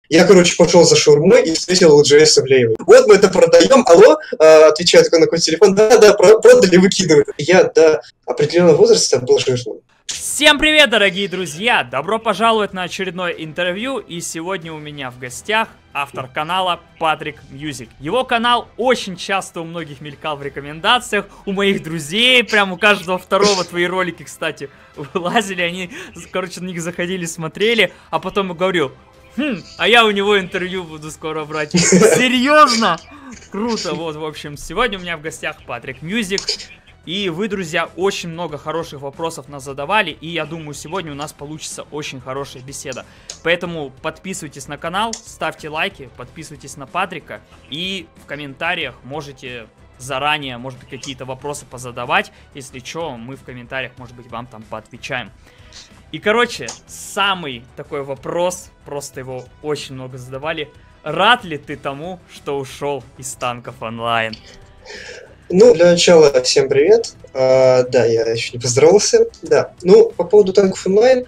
Я, короче, пошел за шаурмой и встретил Джейса Ивлеева. Вот мы это продаем, алло, отвечаю такой на какой телефон, да, продали, выкидывают. Я до определенного возраста был жирным. Всем привет, дорогие друзья! Добро пожаловать на очередное интервью, и сегодня у меня в гостях автор канала Патрик Мьюзик. Его канал очень часто у многих мелькал в рекомендациях, у моих друзей, прям у каждого второго твои ролики, кстати, вылазили, они, короче, на них заходили, смотрели, а потом я говорю, а я у него интервью буду скоро брать. Серьезно? Круто, вот, в общем, сегодня у меня в гостях Патрик Мьюзик. И вы, друзья, очень много хороших вопросов нас задавали, и я думаю, сегодня у нас получится очень хорошая беседа. Поэтому подписывайтесь на канал, ставьте лайки, подписывайтесь на Патрика, и в комментариях можете заранее, может быть, какие-то вопросы позадавать. Если что, мы в комментариях, может быть, вам там поотвечаем. И, короче, самый такой вопрос, просто его очень много задавали. Рад ли ты тому, что ушел из Танков Онлайн? Ну, для начала, всем привет. Да, я еще не поздоровался. Да, ну, по поводу Танков Онлайн,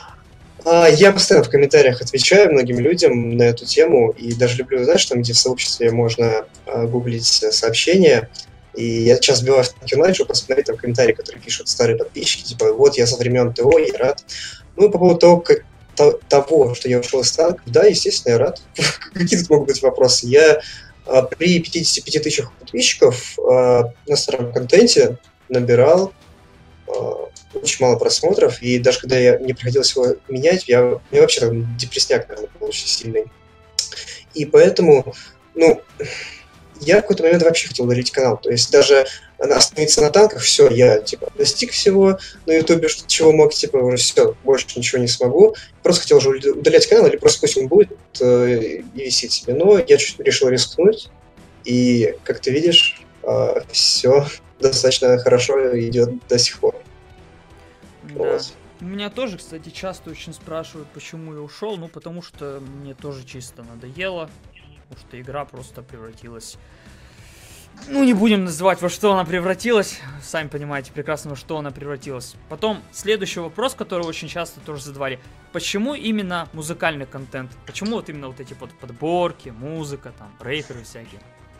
я постоянно в комментариях отвечаю многим людям на эту тему, и даже люблю, знаешь, там, где в сообществе можно гуглить сообщения, и я сейчас вбиваю в Танки Онлайн, чтобы посмотреть там комментарии, которые пишут старые подписчики, типа, вот, я со времен ТО, я рад. Ну, по поводу того, что я ушел из танков, да, естественно, я рад. Какие тут могут быть вопросы? Я при 55 тысячах подписчиков на старом контенте набирал очень мало просмотров, и даже когда я не приходилось его менять, у меня вообще там депрессняк, наверное, был очень сильный. И поэтому, ну, я в какой-то момент вообще хотел удалить канал. То есть даже остановиться на танках, все, я типа достиг всего на ютубе, чего мог, типа уже все, больше ничего не смогу. Просто хотел уже удалять канал, или просто пусть он будет и висит себе. Но я чуть решил рискнуть, и, как ты видишь, все достаточно хорошо идет до сих пор. Да. Вот. Меня тоже, кстати, часто очень спрашивают, почему я ушел. Ну, потому что мне тоже чисто надоело. Потому что игра просто превратилась... Ну, не будем называть, во что она превратилась. Сами понимаете прекрасно, во что она превратилась. Потом, следующий вопрос, который очень часто тоже задавали. Почему именно музыкальный контент? Почему вот именно вот эти вот подборки, музыка, там, рэперы всякие?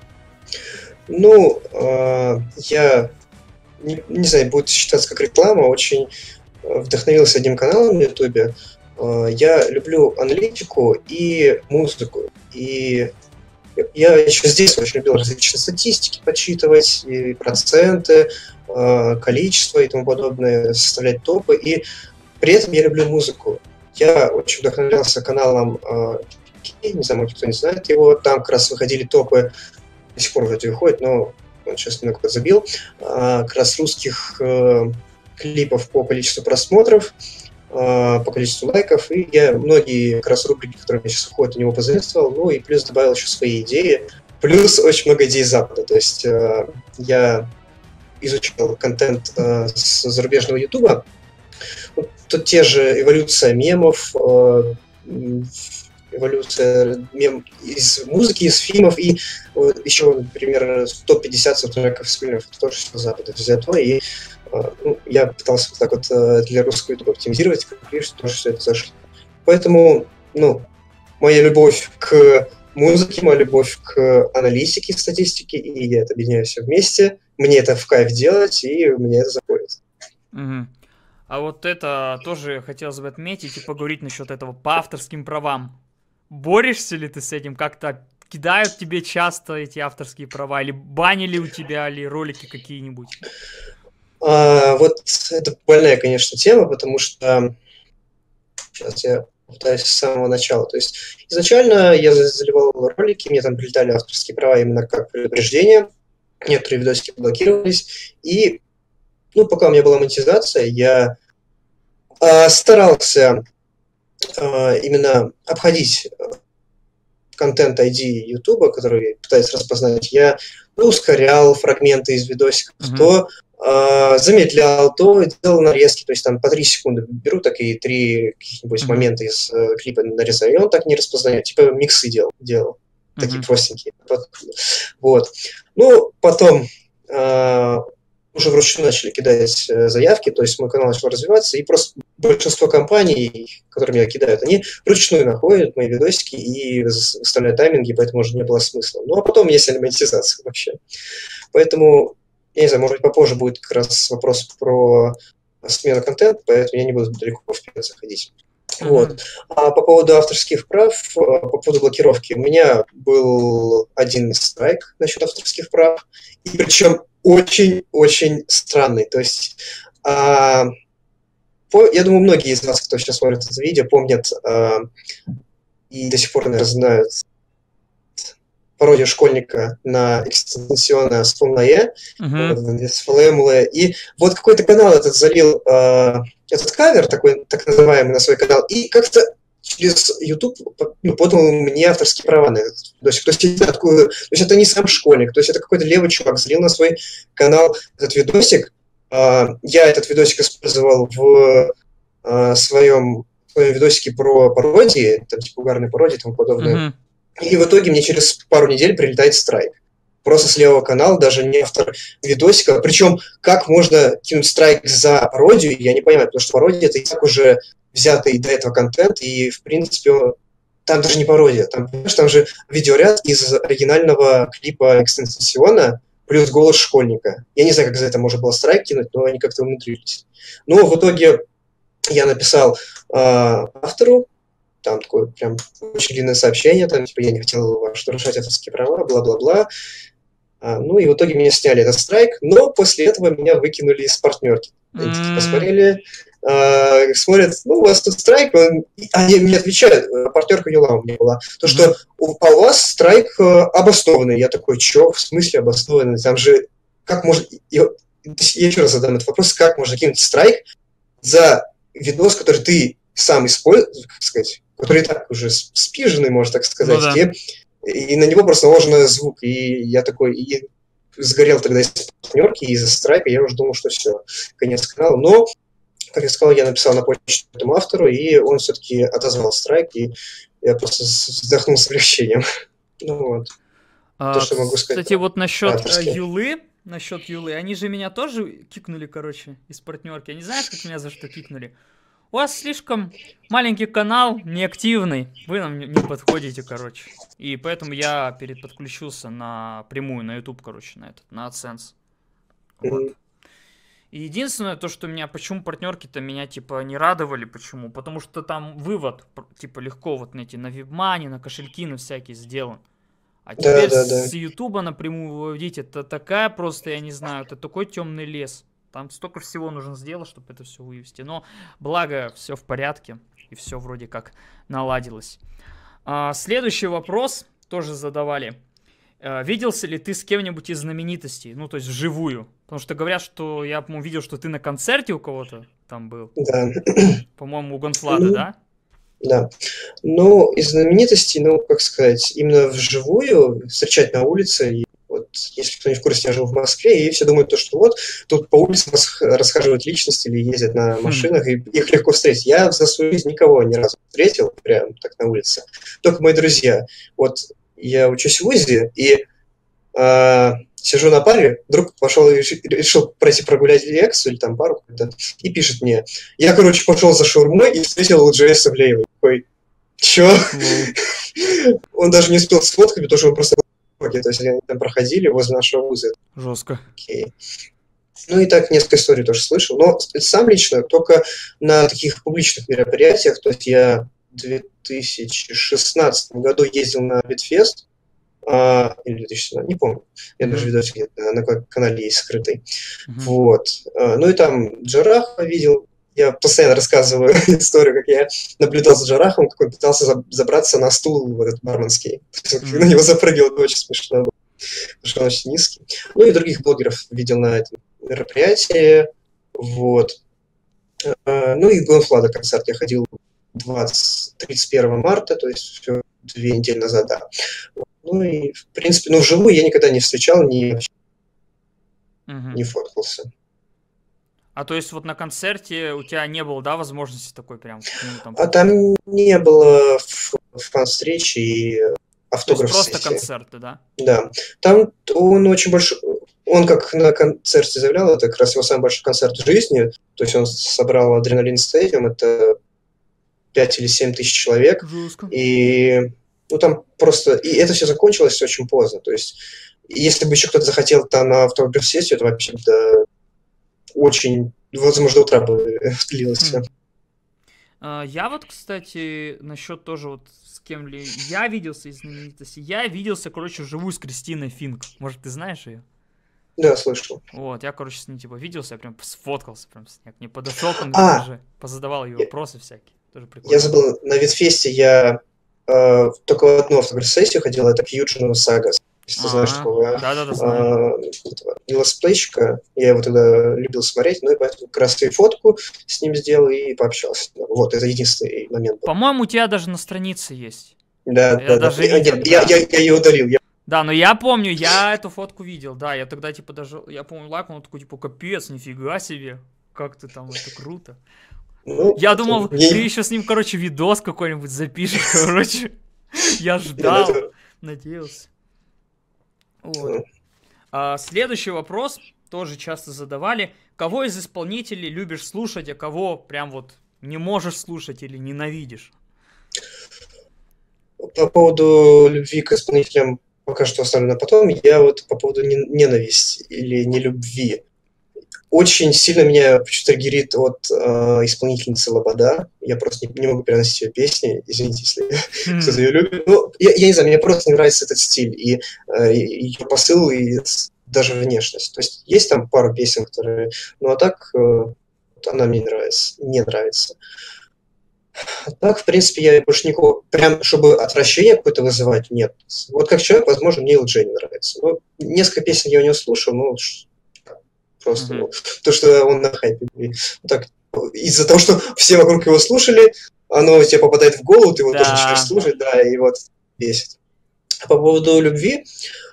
Ну, я... Не знаю, будет считаться как реклама, очень вдохновился одним каналом на ютубе. Я люблю аналитику и музыку. И я еще здесь очень любил различные статистики подсчитывать, и проценты, количество и тому подобное, составлять топы. И при этом я люблю музыку. Я очень вдохновлялся каналом, не знаю, может, кто не знает его, там как раз выходили топы, до сих пор вроде выходит, но он сейчас немного забил, как раз русских клипов по количеству просмотров, по количеству лайков, и я многие как раз рубрики, которые у меня сейчас выходят, у него позаимствовал, ну и плюс добавил еще свои идеи, плюс очень много идей Запада, то есть я изучал контент с зарубежного Ютуба, тут те же эволюция мемов, эволюция мем из музыки, из фильмов, и еще, например, топ-50 саундтреков с фильмов, это тоже все Запада взято, и ну, я пытался вот так вот для русского ютуба оптимизировать, как видишь, тоже все это зашло. Поэтому, ну, моя любовь к музыке, моя любовь к аналитике, статистике, и я это объединяю все вместе, мне это в кайф делать, и мне это заходит. Угу. А вот это тоже хотелось бы отметить и поговорить насчет этого по авторским правам. Борешься ли ты с этим? Как-то кидают тебе часто эти авторские права? Или банили у тебя ли ролики какие-нибудь? Вот это больная, конечно, тема, потому что сейчас я пытаюсь с самого начала. То есть изначально я заливал ролики, мне там прилетали авторские права именно как предупреждение, некоторые видосики блокировались, и ну, пока у меня была монетизация, я старался именно обходить контент ID YouTube, который пытается распознать. Я ускорял фрагменты из видосиков, то замедлял, то делал нарезки, то есть там по 3 секунды беру такие 3 каких-нибудь момента из клипа нарезаю, и он так не распознает, типа миксы делал такие простенькие. Вот. Ну, потом уже вручную начали кидать заявки, то есть мой канал начал развиваться, и просто большинство компаний, которые меня кидают, они вручную находят мои видосики и выставляют тайминги, поэтому уже не было смысла. Ну, а потом есть монетизация вообще. Поэтому, я не знаю, может быть, попозже будет как раз вопрос про смену контента, поэтому я не буду далеко вперед заходить. Вот. А по поводу авторских прав, по поводу блокировки, у меня был один страйк насчет авторских прав, и причем очень-очень странный. То есть, я думаю, многие из вас, кто сейчас смотрит это видео, помнят и до сих пор, наверное, знают пародию школьника на экстенсиона с FLMLE, и вот какой-то канал этот залил этот кавер, такой, так называемый, на свой канал, и как-то через YouTube подал мне авторские права на этот видосик. То есть это не сам школьник, то есть это какой-то левый чувак залил на свой канал этот видосик. Я этот видосик использовал в своем видосике про пародии, там типа угарные пародии и тому подобное. И в итоге мне через пару недель прилетает страйк. Просто с левого канала, даже не автор видосика. Причем, как можно кинуть страйк за пародию, я не понимаю, потому что пародия — это и так уже взятый до этого контент, и, в принципе, там даже не пародия. Там, понимаешь, там же видеоряд из оригинального клипа экстенсиона плюс голос школьника. Я не знаю, как за это можно было страйк кинуть, но они как-то умудрились. Но в итоге я написал автору, там такое прям очень длинное сообщение, там типа я не хотел нарушать авторские права, бла-бла-бла. Ну и в итоге меня сняли этот страйк, но после этого меня выкинули из партнерки. Они посмотрели, смотрят, ну, у вас тут страйк, они мне отвечают, партнерка Юла у меня была, то, что у вас страйк обоснованный. Я такой, чё, в смысле обоснованный? Там же, как можно... Я еще раз задам этот вопрос, как можно кинуть страйк за видос, который ты сам используешь, как сказать, который и так уже спиженный, можно так сказать, ну, да. И на него просто наложен звук, и я такой, и сгорел тогда из партнерки, из-за страйка, я уже думал, что все, конец канала, но, как я сказал, я написал на почту этому автору, и он все-таки отозвал страйк, и я просто вздохнул с облегчением. Ну вот, то, что могу сказать. Кстати, вот насчет Юлы, они же меня тоже кикнули, короче, из партнерки, я не знаю, как меня за что кикнули. У вас слишком маленький канал, неактивный, вы нам не подходите, короче. И поэтому я подключился напрямую на YouTube, короче, на AdSense. Вот. И единственное, то, что меня, почему партнерки-то меня, типа, не радовали, почему? Потому что там вывод, типа, легко вот найти на WebMoney, на кошельки, на всякие сделан. А теперь с YouTube напрямую выводить, это такая просто, я не знаю, это такой темный лес. Там столько всего нужно сделать, чтобы это все вывести. Но благо все в порядке. И все вроде как наладилось. Следующий вопрос тоже задавали. Виделся ли ты с кем-нибудь из знаменитостей? Ну, то есть вживую. Потому что говорят, что я, по-моему, видел, что ты на концерте у кого-то там был. Да. По-моему, у Гонфлада, да? Да. Ну, из знаменитостей, ну, как сказать, именно вживую встречать на улице. И вот, если кто не в курсе, я жил в Москве, и все думают, что вот тут по улицам расхаживают личности или ездят на машинах, и их легко встретить. Я за свою жизнь никого ни разу не встретил, прям так на улице. Только мои друзья. Вот я учусь в ВУЗе, и сижу на паре, вдруг пошел и решил пройти прогулять лекцию или там пару, и пишет мне. Я, короче, пошел за шаурмой и встретил Джея Савлеева. Такой, чё? Он даже не успел сфоткать, потому что он просто... То есть они там проходили возле нашего вуза. Жестко. Окей. Ну и так несколько историй тоже слышал. Но сам лично только на таких публичных мероприятиях, то есть я в 2016 году ездил на Битфест, или 2017, не помню. Я даже видосик где-то на канале есть скрытый. Вот. Ну и там Джараха видел. Я постоянно рассказываю историю, как я наблюдал за Джарахом, как он пытался забраться на стул в этот барменский. На него запрыгивал, это очень смешно было, потому что он очень низкий. Ну и других блогеров видел на этом мероприятии. Вот. Ну и Гонфлада концерт я ходил 31 марта, то есть 2 недели назад, да. Ну и, в принципе, ну вживую я никогда не встречал, не фоткался. А то есть вот на концерте у тебя не было, да, возможности такой прям? Там не было фан-встречи и автограф-сессии. Просто концерты, да? Да. Там он очень большой, Он как на концерте заявлял, это как раз его самый большой концерт в жизни. То есть он собрал Адреналин Стадиум, это 5 или 7 тысяч человек. Жестко. И ну, там просто... И это все закончилось очень поздно. То есть если бы еще кто-то захотел там на автограф-сессию, это вообще да, очень... Возможно, до утра бы длилось все. Я вот, кстати, насчет тоже вот с кем ли я виделся из знаменитостей. Я виделся, короче, вживую с Кристиной Финк. Может, ты знаешь ее? Да, слышал. Вот, я, короче, с ней, типа, виделся, я прям сфоткался прям с ней. К ней подошел там даже, позадавал ей вопросы всякие. Тоже прикольно. Я забыл, на Витфесте я только в одну автограф-сессию ходил, это к Юджину Сагас. Если ты знаешь такого летсплейщика, я его тогда любил смотреть, ну и поэтому как раз и фотку с ним сделал и пообщался. Вот, это единственный момент был. По-моему, у тебя даже на странице есть. Да. Я ее удалил. Да, но я помню, я эту фотку видел, да, я тогда типа даже, я помню, лайкнул, такой типа, капец, нифига себе, как ты там, это круто. Ну, я думал, ты еще с ним, короче, видос какой-нибудь запишешь, короче, я ждал, надеялся. Вот. Следующий вопрос, тоже часто задавали, кого из исполнителей любишь слушать, а кого прям вот не можешь слушать или ненавидишь? По поводу любви к исполнителям пока что оставлю на потом. Я вот по поводу ненависти или нелюбви. Очень сильно меня почему-то триггерит от исполнительницы Лобода. Я просто не могу переносить ее песни. Извините, если кто-то ее любит. Ну, я не знаю, мне просто не нравится этот стиль. И ее посыл, и даже внешность. То есть есть там пару песен, которые... Ну, а так она мне не нравится. А так, в принципе, я больше никого... Прям, чтобы отвращение какое-то вызывать, нет. Вот как человек, возможно, мне Элджей не нравится. Ну, несколько песен я у него слушал, но просто то, что он на хайпе. Так, из-за того, что все вокруг его слушали, оно тебе попадает в голову, ты его тоже начинаешь слушать, да, и вот бесит. А по поводу любви...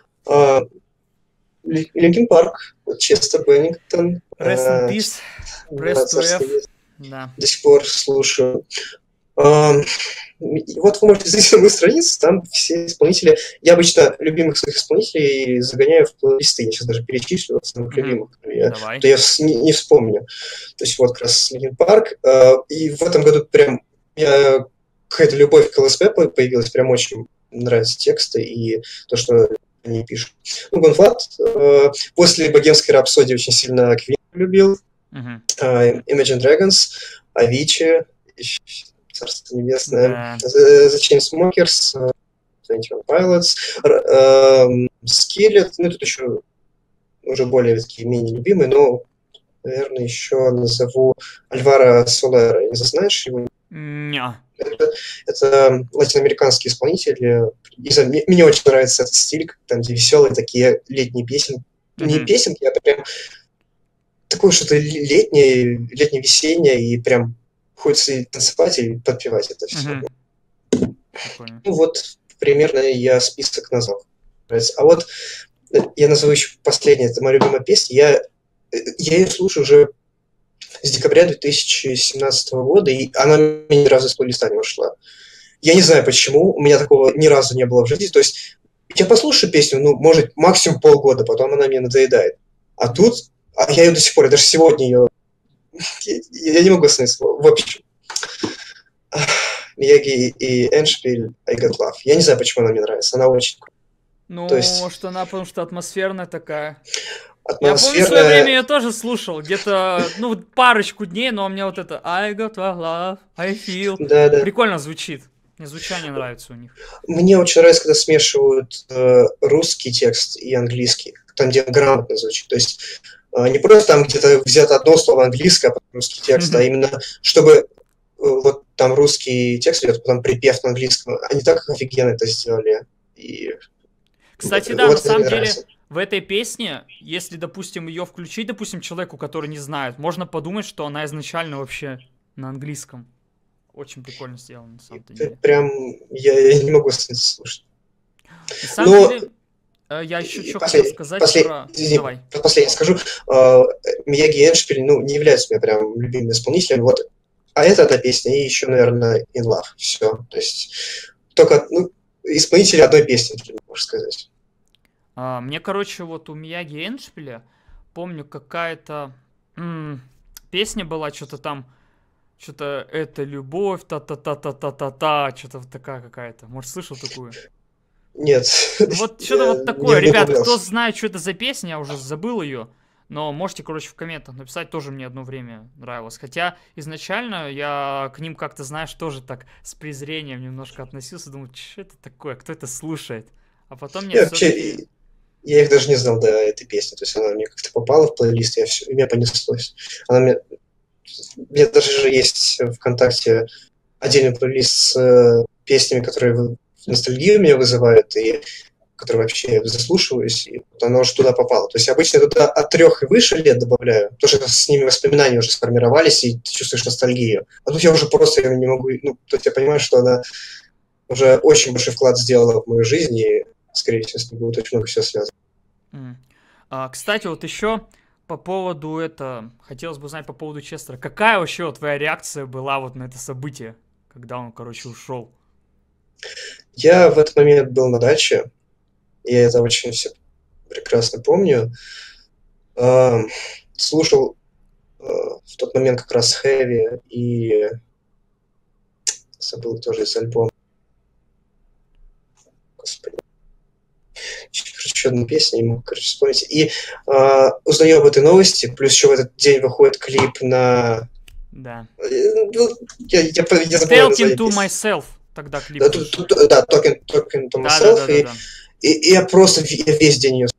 Линкин Парк, Честер Беннингтон. Rest in peace. Press to F. Да. До сих пор слушаю. Вот вы можете зайти на мою страницу, там все исполнители. Я обычно любимых своих исполнителей загоняю в плейлисты. Я сейчас даже перечислю самых любимых, то я не вспомню. То есть вот как раз Линкин Парк. И в этом году прям какая-то любовь к ЛСП появилась, прям очень нравятся тексты и то, что они пишут. Ну, Гонфлат. После «Богемской рапсодии» очень сильно Квин любил. Imagine Dragons, Avicii, Царство Небесное, The Chainsmokers, 21 Pilots, Skillet, ну, тут еще уже более такие менее любимые, но, наверное, еще назову Альваро Солера. Не знаешь его? Это латиноамериканский исполнитель. Мне очень нравится этот стиль, там, где веселые такие летние песни. Не песенки, а прям такое что-то летнее-весеннее, и прям хочется и танцевать, и подпевать это все. Ну вот, примерно я список назвал. А вот я назову еще последнее, это моя любимая песня. Я ее слушаю уже с декабря 2017 года, и она мне ни разу из плейлиста не ушла. Я не знаю почему, у меня такого ни разу не было в жизни. То есть я послушаю песню, ну, может, максимум полгода, потом она мне надоедает. А тут, я ее до сих пор, я даже сегодня ее... Я не могу остановиться. В общем, Мияги и Эндшпиль, I Got Love. Я не знаю, почему она мне нравится, она очень... Ну, может, она, потому что атмосферная такая. Атмосферная... Я помню, в свое время я тоже слушал, где-то, ну, парочку дней, но у меня вот это I got love, I feel. Да. Прикольно звучит. Мне звучание нравится у них. Мне очень нравится, когда смешивают русский текст и английский, там, где грамотно звучит. То есть не просто там где-то взято одно слово английское, а потом русский текст, а именно, чтобы вот там русский текст идет, потом припев на английском. Они так офигенно это сделали. И... Кстати, да, на самом деле, в этой песне, если, допустим, ее включить, допустим, человеку, который не знает, можно подумать, что она изначально вообще на английском. Очень прикольно сделано, на самом деле. Прям, я не могу слушать. На самом деле, я еще что хотел сказать про... Давай. Последнее скажу. Мияги и Эндшпиль, ну, не являются у меня прям любимыми исполнителями, вот. А это одна песня, и еще, наверное, In Love. Все. То есть, только, ну, исполнители одной песни, можно сказать. Мне, короче, вот у Мияги Эндшпиля, помню, какая-то песня была, что-то там, что-то это любовь, та-та-та-та-та-та-та, что-то такая какая-то. Может, слышал такую? Нет, Ну вот что-то я вот такое. не Ребят, кто углублялся. знает, что это за песня, я уже забыл ее. Но можете, короче, в комментах написать, тоже мне одно время нравилось. Хотя изначально я к ним как-то, знаешь, тоже так с презрением немножко относился. Думаю, что это такое, кто это слушает? А потом нет, Я все-таки... вообще, я их даже не знал до этой песни. То есть она мне как-то попала в плейлист, и меня понеслось. Она мне, у меня даже же есть ВКонтакте отдельный плейлист с песнями, которые ностальгию меня вызывают, и которые вообще я заслушиваюсь, и вот оно уже туда попало. То есть обычно я туда от 3 и выше лет добавляю, потому что с ними воспоминания уже сформировались, и ты чувствуешь ностальгию. А тут я уже просто не могу... Ну, то есть я понимаю, что она уже очень большой вклад сделала в мою жизнь, и, скорее всего, с ней будет очень много всего связано. Кстати, вот еще по поводу хотелось бы узнать по поводу Честера. Какая вообще вот твоя реакция была вот на это событие, когда он, короче, ушел? Я в этот момент был на даче, я это очень все прекрасно помню. Ам, Слушал в тот момент как раз Хэви и забыл тоже из альбома. Господи. Еще одну песню не могу, короче, вспомнить. И узнаю об этой новости, плюс еще в этот день выходит клип на... Да. Ну, я забыл Talking название to песни. myself, тогда клип Да, вышел. да, Talking to Myself, Да-да-да-да-да. и я просто я весь день ее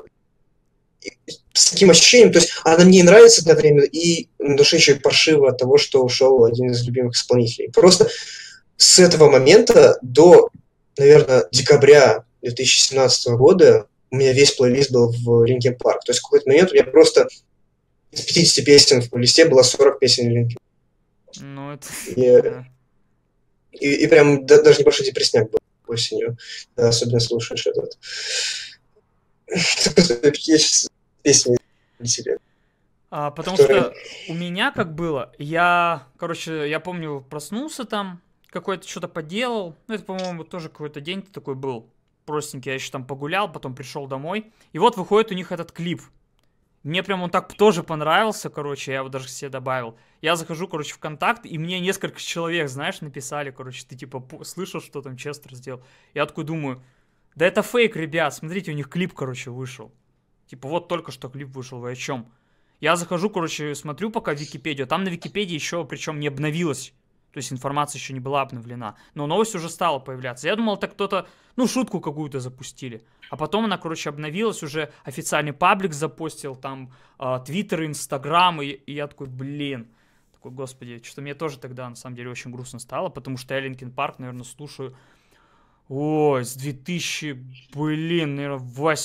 с таким ощущением, то есть она мне нравится одновременно, и на душе еще и паршиво от того, что ушел один из любимых исполнителей. Просто с этого момента до, наверное, декабря 2017 года у меня весь плейлист был в Linkin Park. То есть в какой-то момент у меня просто из 50 песен в плейлисте было 40 песен Linkin Park. Ну, это... И, Да. и прям даже небольшой депрессняк был осенью, когда особенно слушаешь этот. Я сейчас песни себе, Потому которые... что у меня как было, я помню, проснулся там, какое-то что-то поделал, ну, это, по-моему, тоже какой-то день такой был, простенький, я еще там погулял, потом пришел домой, и вот выходит у них этот клип. Мне прям он так тоже понравился, короче, я его даже себе добавил. Я захожу, короче, в контакт, и мне несколько человек, знаешь, написали, короче, ты типа слышал, что там Честер сделал? Я такой думаю, да это фейк, ребят, смотрите, у них клип, короче, вышел. Типа вот только что клип вышел, вы о чем? Я захожу, короче, смотрю пока Википедию, там на Википедии еще, причем не обновилась. То есть информация еще не была обновлена. Но новость уже стала появляться. Я думал, это кто-то, ну, шутку какую-то запустили. А потом она, короче, обновилась, уже официальный паблик запостил, там, Твиттер, Инстаграм, и я такой, блин. Такой, господи, что-то мне тоже тогда, на самом деле, очень грустно стало, потому что я Linkin Park, наверное, слушаю, ой, с 2000, блин, наверное,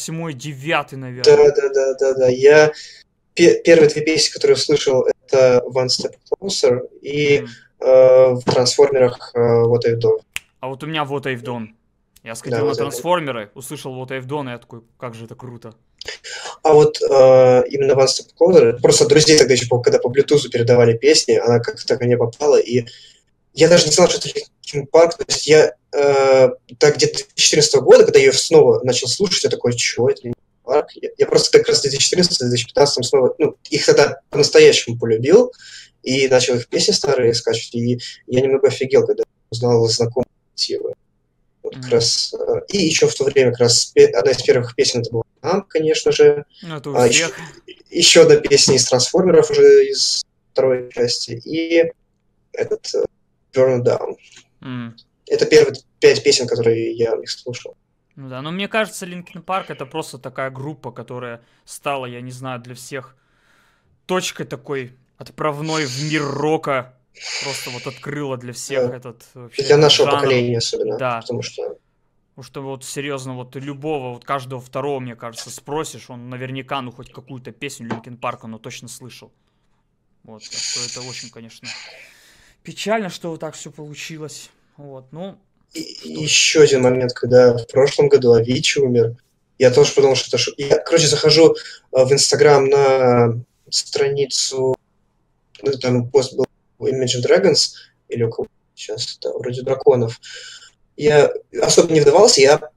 8-9, наверное. Да. Я первые две песни, которые услышал, это One Step Closer и в трансформерах What I've Done. А вот у меня вот I've Done. Я Да, сходил на вот это. трансформеры, услышал вот I've Done, и я такой, как же это круто. А вот именно One Step Closer, просто друзей тогда еще, когда по Bluetooth передавали песни, она как-то ко мне попала, и я даже не знал, что это Linkin Park, то есть я так где-то 2014 года, когда я ее снова начал слушать, я такой, чего это Linkin Park? Я просто как раз в 2014-2015 снова, ну, их тогда по-настоящему полюбил, и начал их песни старые скачивать, и я немного офигел, когда узнал знакомые мотивы. Вот как раз, и еще в то время как раз одна из первых песен это была «Нам», конечно же. Ну, это у всех. Еще одна песня из «Трансформеров» уже из второй части. И этот «Burn It Down». Это первые 5 песен, которые я у них слушал. Ну да, но мне кажется, Linkin Park это просто такая группа, которая стала, я не знаю, для всех точкой такой отправной в мир рока. Просто вот открыла для всех этот вообще для нашего жанр. поколения особенно. Да. Потому что вот серьезно, вот любого, вот каждого второго, мне кажется, спросишь, он наверняка, ну, хоть какую-то песню Linkin Park, он точно слышал. Вот, так что это очень, конечно, печально, что вот так все получилось. Вот, ну... И еще один момент, когда в прошлом году Avicii умер, я тоже подумал, что это... Я, короче, захожу в Инстаграм на страницу, ну, там пост был Imagine Dragons, или у кого сейчас, да, вроде драконов. Я особо не вдавался, я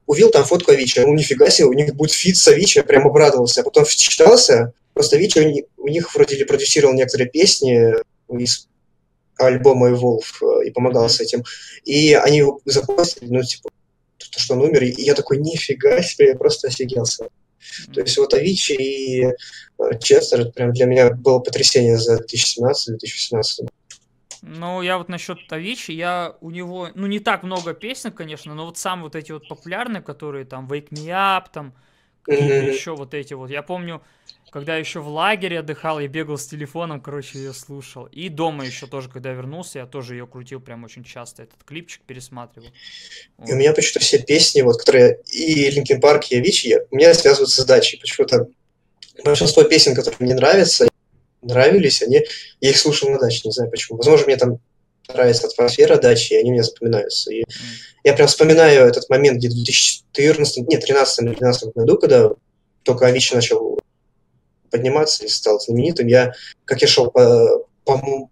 увидел там фотку Авичи, ну нифига себе, у них будет фит с Авичи, я прям обрадовался. А потом вчитался, просто Авичи у них вроде продюсировал некоторые песни из альбома Evolve и помогал с этим. И они его запостили, ну, типа, то, что он умер, и я такой, нифига себе, я просто офигелся. То есть вот Авичи и Честер, это прям для меня было потрясение за 2017-2018. Ну, я вот насчет Авичи, у него, ну, не так много песен, конечно, но вот сам вот эти вот популярные, которые там Wake Me Up, там, какие-то еще вот эти вот. Я помню, когда я еще в лагере отдыхал, я бегал с телефоном, короче, ее слушал. И дома еще тоже, когда вернулся, я тоже ее крутил прям очень часто, этот клипчик пересматривал. И у меня почему-то все песни, вот, которые и Linkin Park, и Avicii, у меня связываются с дачей. Почему-то большинство песен, которые мне нравились, я их слушал на даче, не знаю почему. Возможно, мне там нравится атмосфера дачи, и они мне запоминаются. И я прям вспоминаю этот момент где-то в 2014, нет, 13 или 12 году, когда только Avicii начал подниматься и стал знаменитым. Как я шел по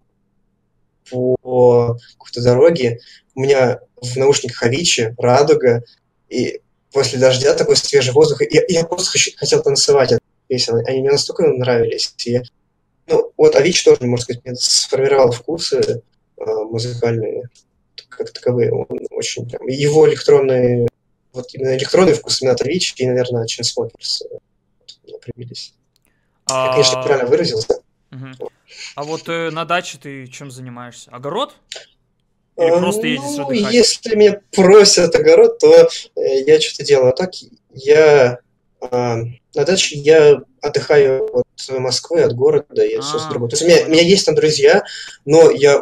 какой-то дороге, у меня в наушниках Avicii, радуга, и после дождя такой свежий воздух, и я просто хотел танцевать от песен, они мне настолько нравились. И, ну, вот Avicii тоже, можно сказать, мне сформировал вкусы музыкальные, как таковые. Он очень прям... Его электронные, вот именно электронный вкус именно от Avicii и, наверное, Chainsmokers определились. Я, конечно, правильно выразился. А вот на даче ты чем занимаешься? Огород? Или просто ездишь отдыхать? Если меня просят огород, то я что-то делаю. А так я на даче я отдыхаю от Москвы, от города, и все с другого. То есть у меня есть там друзья, но я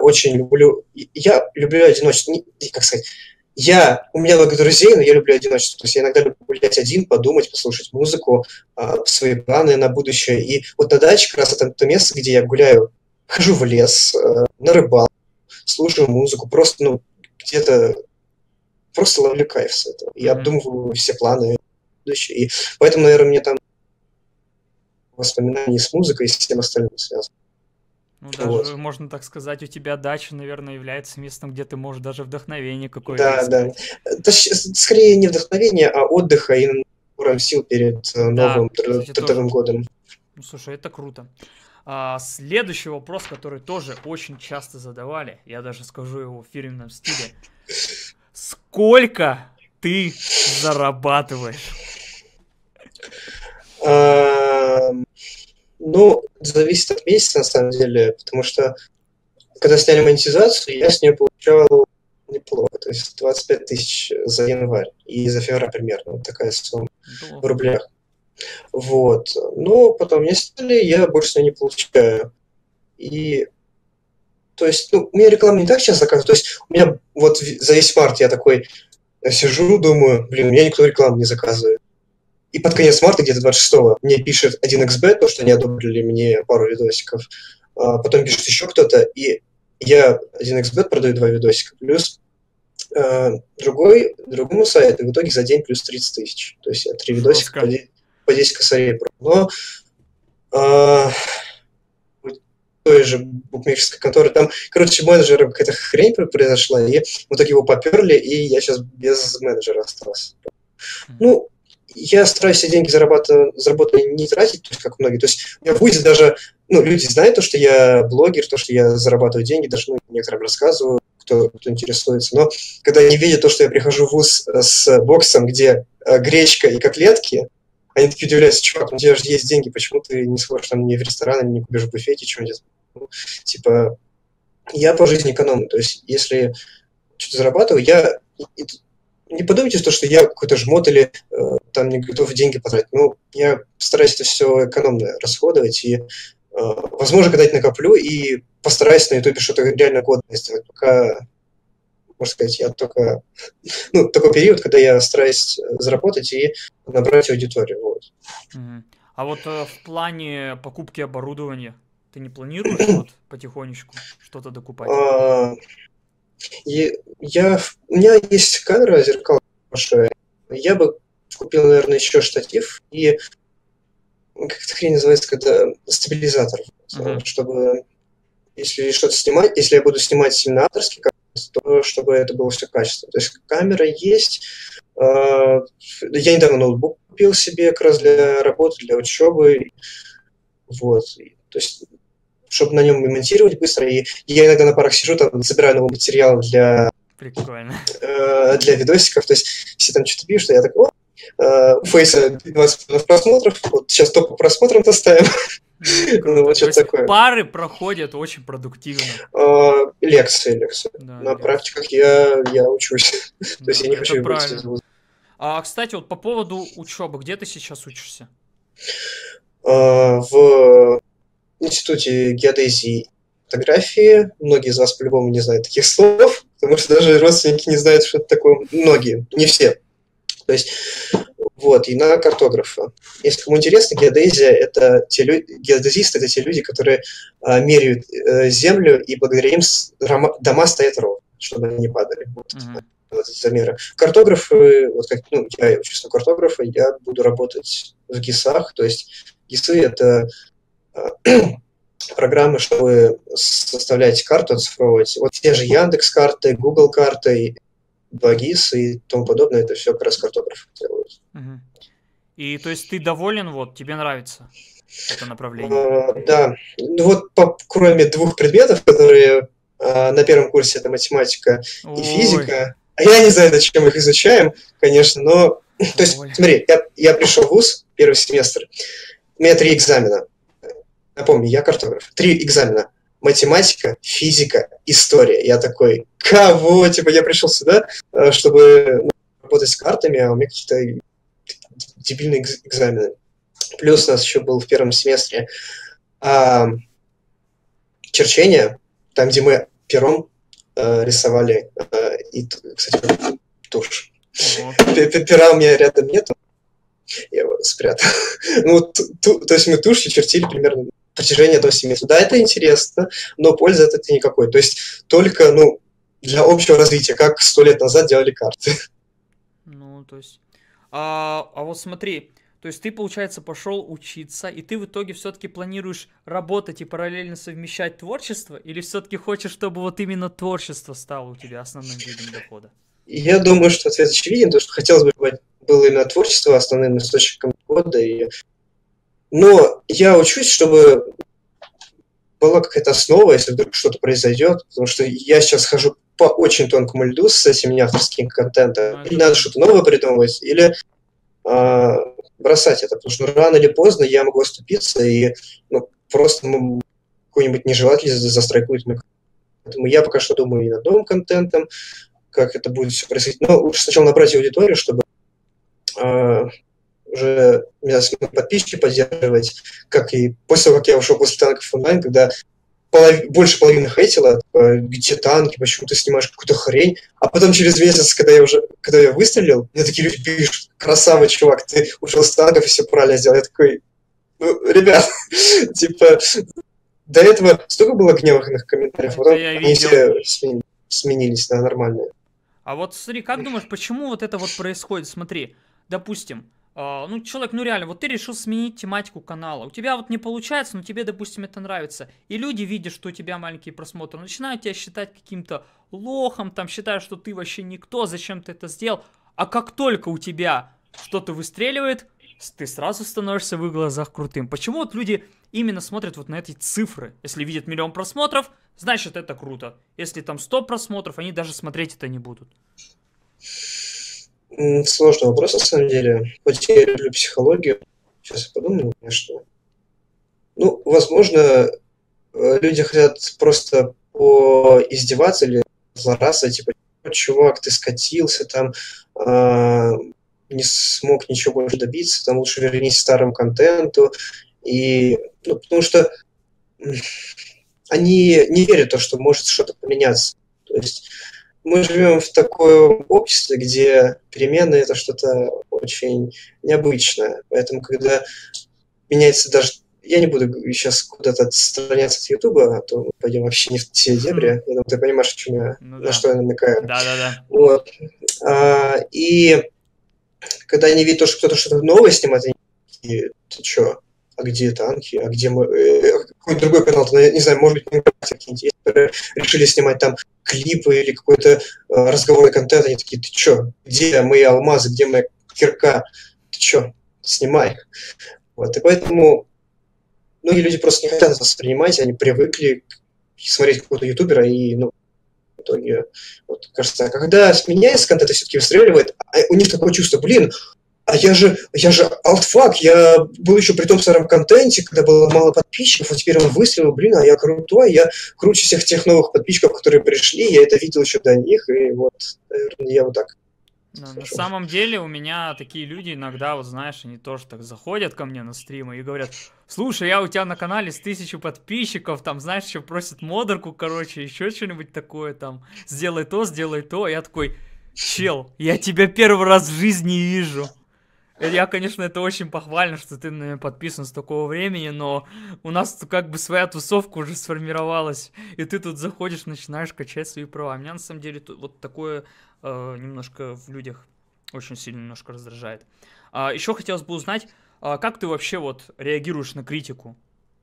люблю одиночество. Как сказать? У меня много друзей, но я люблю одиночество. То есть я иногда люблю гулять один, подумать, послушать музыку, свои планы на будущее. И вот на даче как раз это то место, где я гуляю, хожу в лес, на рыбалку, слушаю музыку, просто, ну, где-то просто ловлю кайф с этого. Я обдумываю все планы на будущее. И поэтому, наверное, мне там воспоминания с музыкой и с всем остальным связаны. Ну, даже, можно так сказать, у тебя дача, наверное, является местом, где ты можешь даже вдохновение какое-то искать. Да. Это скорее не вдохновение, а отдыха и набором сил перед новым трудовым годом. Ну, слушай, это круто. Следующий вопрос, который тоже очень часто задавали, я даже скажу его в фирменном стиле. Сколько ты зарабатываешь? Ну, зависит от месяца, на самом деле, потому что, когда сняли монетизацию, я с нее получал неплохо, то есть 25 тысяч за январь и за февраль примерно, вот такая сумма в рублях. Вот. Но потом мне сняли, я больше с нее не получаю. И, то есть, ну, у меня реклама не так часто заказывают, то есть у меня вот за весь март я такой сижу, думаю, блин, у меня никто рекламу не заказывает. И под конец марта, где-то 26-го, мне пишет 1xbet, то, что они одобрили мне пару видосиков. Потом пишет еще кто-то, и я 1xbet продаю 2 видосика, плюс другому сайту, и в итоге за день плюс 30 тысяч. То есть я 3 видосика по 10 косарей. Но той же букмекерской конторы, там, короче, менеджера какая-то хрень произошла, и в итоге его поперли, и я сейчас без менеджера остался. Ну, я стараюсь все деньги заработанные не тратить, то есть, как многие. То есть у меня в ВУЗе даже, ну, люди знают то, что я блогер, то, что я зарабатываю деньги, даже некоторым рассказываю, кто интересуется. Но когда они видят то, что я прихожу в ВУЗ с боксом, где гречка и котлетки, они такие удивляются: чувак, у тебя же есть деньги, почему ты не сходишь там ни в ресторан, ни не купишь в буфете что-нибудь? Ну, типа, я по жизни экономлю. То есть если что-то зарабатываю, не подумайте, что я какой-то жмот или там не готов деньги потратить. Ну, я стараюсь это все экономно расходовать, и, возможно, когда-нибудь накоплю и постараюсь на ютубе что-то реально годное сделать. Пока, можно сказать, я только... Ну, такой период, когда я стараюсь заработать и набрать аудиторию. Вот. А вот в плане покупки оборудования ты не планируешь вот потихонечку что-то докупать? У меня есть камера зеркал хорошая. Я бы купил, наверное, еще штатив и как эта хрень называется, когда стабилизатор, чтобы если что-то снимать, если я буду снимать именно авторский контент, то чтобы это было все качественно. То есть камера есть, Я недавно ноутбук купил себе как раз для работы, для учебы. Вот. То есть, чтобы на нем монтировать быстро. И я иногда на парах сижу, там, собираю новый материал Прикольно. для видосиков. То есть, все там что-то пишут, я такой, у Фейса 20 просмотров, вот сейчас топ по просмотрам-то ставим. Ну, вот что-то такое. Пары проходят очень продуктивно. Лекции. Да, На лекции. практиках я учусь. То есть я не хочу правильно. из вуза. А, кстати, вот по поводу учебы, где ты сейчас учишься? В институте геодезии и фотографии. Многие из вас по-любому не знают таких слов, потому что даже родственники не знают, что это такое. Многие, не все. То есть, вот, и на картографа. Если кому интересно, геодезия – это геодезисты – это те люди, которые меряют землю, и благодаря им дома стоят ровно, чтобы они не падали. Вот, замеры. Картографы, вот как, я учусь на картографа, я буду работать в ГИСах, то есть ГИСы – это программы, чтобы составлять карту, оцифровывать. Вот те же Яндекс.Карты, Google карты, 2GIS и тому подобное, это все как раз картографы делают. И то есть ты доволен, вот, тебе нравится это направление? Да. Ну вот кроме 2 предметов, которые на первом курсе, это математика и физика, я не знаю, зачем их изучаем, конечно, но... То есть, смотри, я пришел в вуз, первый семестр, у меня 3 экзамена. Напомню, я картограф. 3 экзамена. Математика, физика, история. Я такой, кого? Типа, я пришел сюда, чтобы работать с картами, а у меня какие-то дебильные экзамены. Плюс у нас еще был в первом семестре черчение, там, где мы пером рисовали, и, кстати, тушь. Пера у меня рядом нету, я его спрятал. Ну, то есть мы тушью чертили примерно протяжении этого семестра. Да, это интересно, но пользы от этого никакой. То есть только, для общего развития, как 100 лет назад делали карты. Ну, то есть... А вот смотри, то есть ты, получается, пошел учиться, и ты в итоге все-таки планируешь работать и параллельно совмещать творчество, или все-таки хочешь, чтобы вот именно творчество стало у тебя основным видом дохода? Я думаю, что ответ очевиден, потому что хотелось бы было именно творчество основным источником дохода. Но я учусь, чтобы была какая-то основа, если вдруг что-то произойдет, потому что я сейчас хожу по очень тонкому льду с этим неавторским контентом. Или надо что-то новое придумывать, или бросать это, потому что рано или поздно я могу оступиться и просто какой-нибудь нежелатель застрайкует меня. Поэтому я пока что думаю и над новым контентом, как это будет все происходить. Но лучше сначала набрать аудиторию, чтобы уже меня подписчики поддерживать, как и после того, как я ушел после танков онлайн, когда больше половины хейтила, где танки, почему ты снимаешь какую-то хрень, а потом через месяц, когда я выстрелил, мне такие люди пишут, красава, чувак, ты ушел с танков и все правильно сделал. Я такой, ребят, типа, до этого столько было гневных комментариев, потом они все сменились на нормальные. А вот смотри, как думаешь, почему вот это вот происходит? Смотри, допустим, человек, реально, вот ты решил сменить тематику канала, у тебя вот не получается, но тебе, допустим, это нравится, и люди, видя, что у тебя маленькие просмотры, начинают тебя считать каким-то лохом, там, считают, что ты вообще никто, зачем ты это сделал, а как только у тебя что-то выстреливает, ты сразу становишься в их глазах крутым. Почему вот люди именно смотрят вот на эти цифры? Если видят 1 000 000 просмотров, значит это круто. Если там 100 просмотров, они даже смотреть это не будут. Сложный вопрос, на самом деле. Хоть я люблю психологию, сейчас я подумаю, конечно. Возможно, люди хотят просто поиздеваться или злорадствовать, типа, чувак, ты скатился, там, не смог ничего больше добиться, там лучше вернись к старому контенту. И, потому что они не верят в то, что может что-то поменяться. То есть мы живем в таком обществе, где перемены – это что-то очень необычное. Поэтому, когда меняется даже... Я не буду сейчас куда-то отстраняться от Ютуба, а то мы пойдем вообще не в те дебри. Я думаю, ты понимаешь, о чем я, на что я намекаю. Да. Вот. И когда они видят, что кто-то что-то новое снимает, они такие, ты что? А где танки, а где мы... Какой-то другой канал, не знаю, может быть, какие-нибудь есть, которые решили снимать там клипы или какой-то разговорный контент, они такие, ты чё, где мои алмазы, где моя кирка. Ты чё, снимай. Вот, и поэтому многие люди просто не хотят это воспринимать, они привыкли смотреть какого-то ютубера, и, ну, в итоге, вот, кажется, когда с меня из контента все-таки выстреливает, у них такое чувство, блин, я же алтфак, я был еще при том старом контенте, когда было мало подписчиков, а теперь он выстрелил, блин, а я крутой, я круче всех тех новых подписчиков, которые пришли, я это видел еще до них, и вот, наверное, я вот так Да, на скажу. самом деле у меня такие люди иногда, вот знаешь, они тоже так заходят ко мне на стримы и говорят: слушай, я у тебя на канале с 1000 подписчиков, там, знаешь, еще просят модерку, короче, еще что-нибудь такое, там, сделай то, сделай то. Я такой: чел, я тебя первый раз в жизни вижу. Я, конечно, это очень похвально, что ты на меня подписан с такого времени, но у нас тут как бы своя тусовка уже сформировалась, и ты тут заходишь, начинаешь качать свои права. Меня на самом деле вот такое немножко в людях очень сильно немножко раздражает. Еще хотелось бы узнать, как ты вообще вот реагируешь на критику?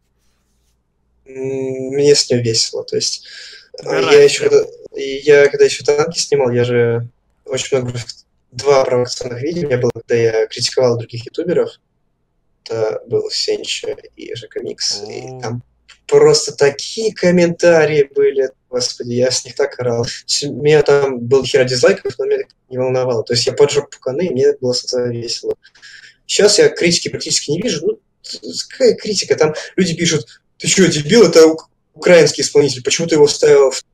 Мне с нее весело, то есть я Горать еще прям. когда еще танки снимал, я же очень много два провокационных видео у меня было, когда я критиковал других ютуберов. Это был Сенча и ЖК Микс, и О, там просто такие комментарии были, господи, я с них так орал. У меня там был хера дизлайков, но меня это не волновало. То есть я поджег пуканы, и мне было с этого весело. Сейчас я критики практически не вижу. Ну, какая критика? Там люди пишут: ты что, дебил, это украинский исполнитель, почему ты его вставил в...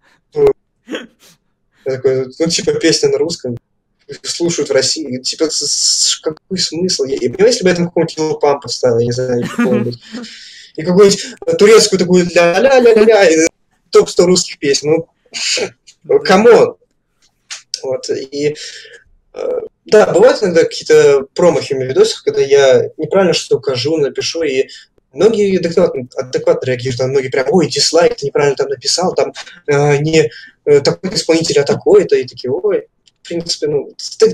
Я такой, ну, типа, песня на русском, слушают в России, типа, какой смысл? Я понимаю, если бы я там какого-нибудь Lil Pump поставил, я не знаю, какого-нибудь, и какую-нибудь турецкую такую ля-ля-ля-ля, и топ-100 русских песен, ну, да. камон. Вот, и да, бывают иногда какие-то промахи в видосах, когда я неправильно что-то укажу, напишу, и многие адекватно реагируют, а многие прям: ой, дизлайк, ты неправильно там написал, там не такой исполнитель, а такой-то, и такие: ой, в принципе, ну,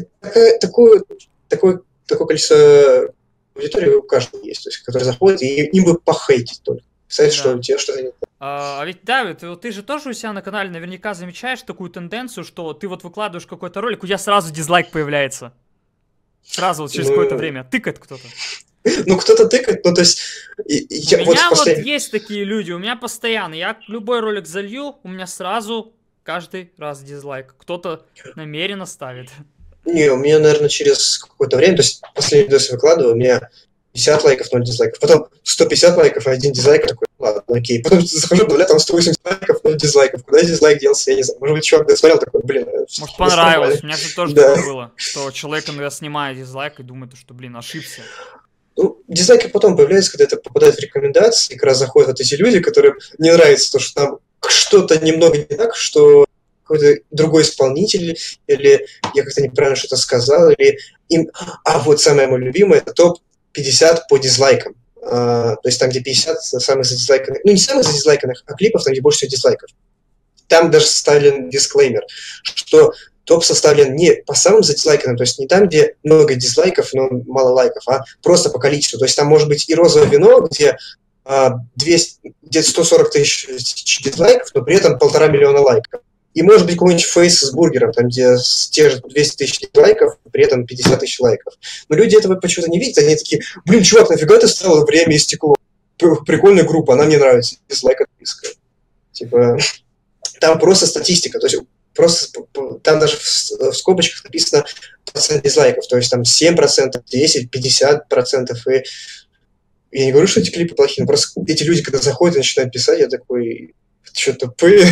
такое количество аудитории у каждого есть, то есть, которые заходят, и им бы похейтить только. Сказать, что у Да. тебя что-то не так. Ведь, Давид, ты же тоже у себя на канале наверняка замечаешь такую тенденцию, что ты вот выкладываешь какой-то ролик, у тебя сразу дизлайк появляется. Сразу вот через какое-то Ну, время тыкает кто-то. ну, кто-то тыкает, ну, то есть, У я вот в меня вот последнем... есть такие люди, у меня постоянно. Я любой ролик залью, у меня сразу каждый раз дизлайк. Кто-то намеренно ставит. Не, у меня, наверное, через какое-то время, то есть последний видос я выкладываю, у меня 50 лайков, 0 дизлайков, потом 150 лайков, 1 дизлайк, такой, ладно, окей. Потом захожу, бля, там 180 лайков, 0 дизлайков. Куда дизлайк делся, я не знаю. Может быть, чувак досмотрел такой, блин, Может, все нормально. понравилось. У меня, кстати, тоже Да. такое было, что человек иногда снимает дизлайк и думает, что, блин, ошибся. Ну, дизлайки потом появляются, когда это попадает в рекомендации, как раз заходят вот эти люди, которым не нравится то, что там что-то немного не так, что какой-то другой исполнитель, или я как-то неправильно что-то сказал, или им... А вот самое мое любимое, это топ-50 по дизлайкам. То есть там, где 50 самых задизлайканных, ну не самых задизлайканных, а клипов, там, где больше всего дизлайков. Там даже составлен дисклеймер, что топ составлен не по самым задизлайканным, то есть не там, где много дизлайков, но мало лайков, а просто по количеству. То есть там может быть и розовое вино, где 200, где 140 тысяч дизлайков, но при этом 1,5 миллиона лайков. И может быть какой-нибудь фейс с бургером, там, где те же 200 тысяч дизлайков, при этом 50 тысяч лайков. Но люди этого почему-то не видят, они такие: блин, чувак, нафига ты ставил «Время и стекло»? Прикольная группа, она мне нравится, дизлайк отписка. Типа, там просто статистика, то есть просто там даже в скобочках написано процент дизлайков, то есть там 7%, 10, 50%, и я не говорю, что эти клипы плохие, но просто эти люди, когда заходят и начинают писать, я такой: что тупые?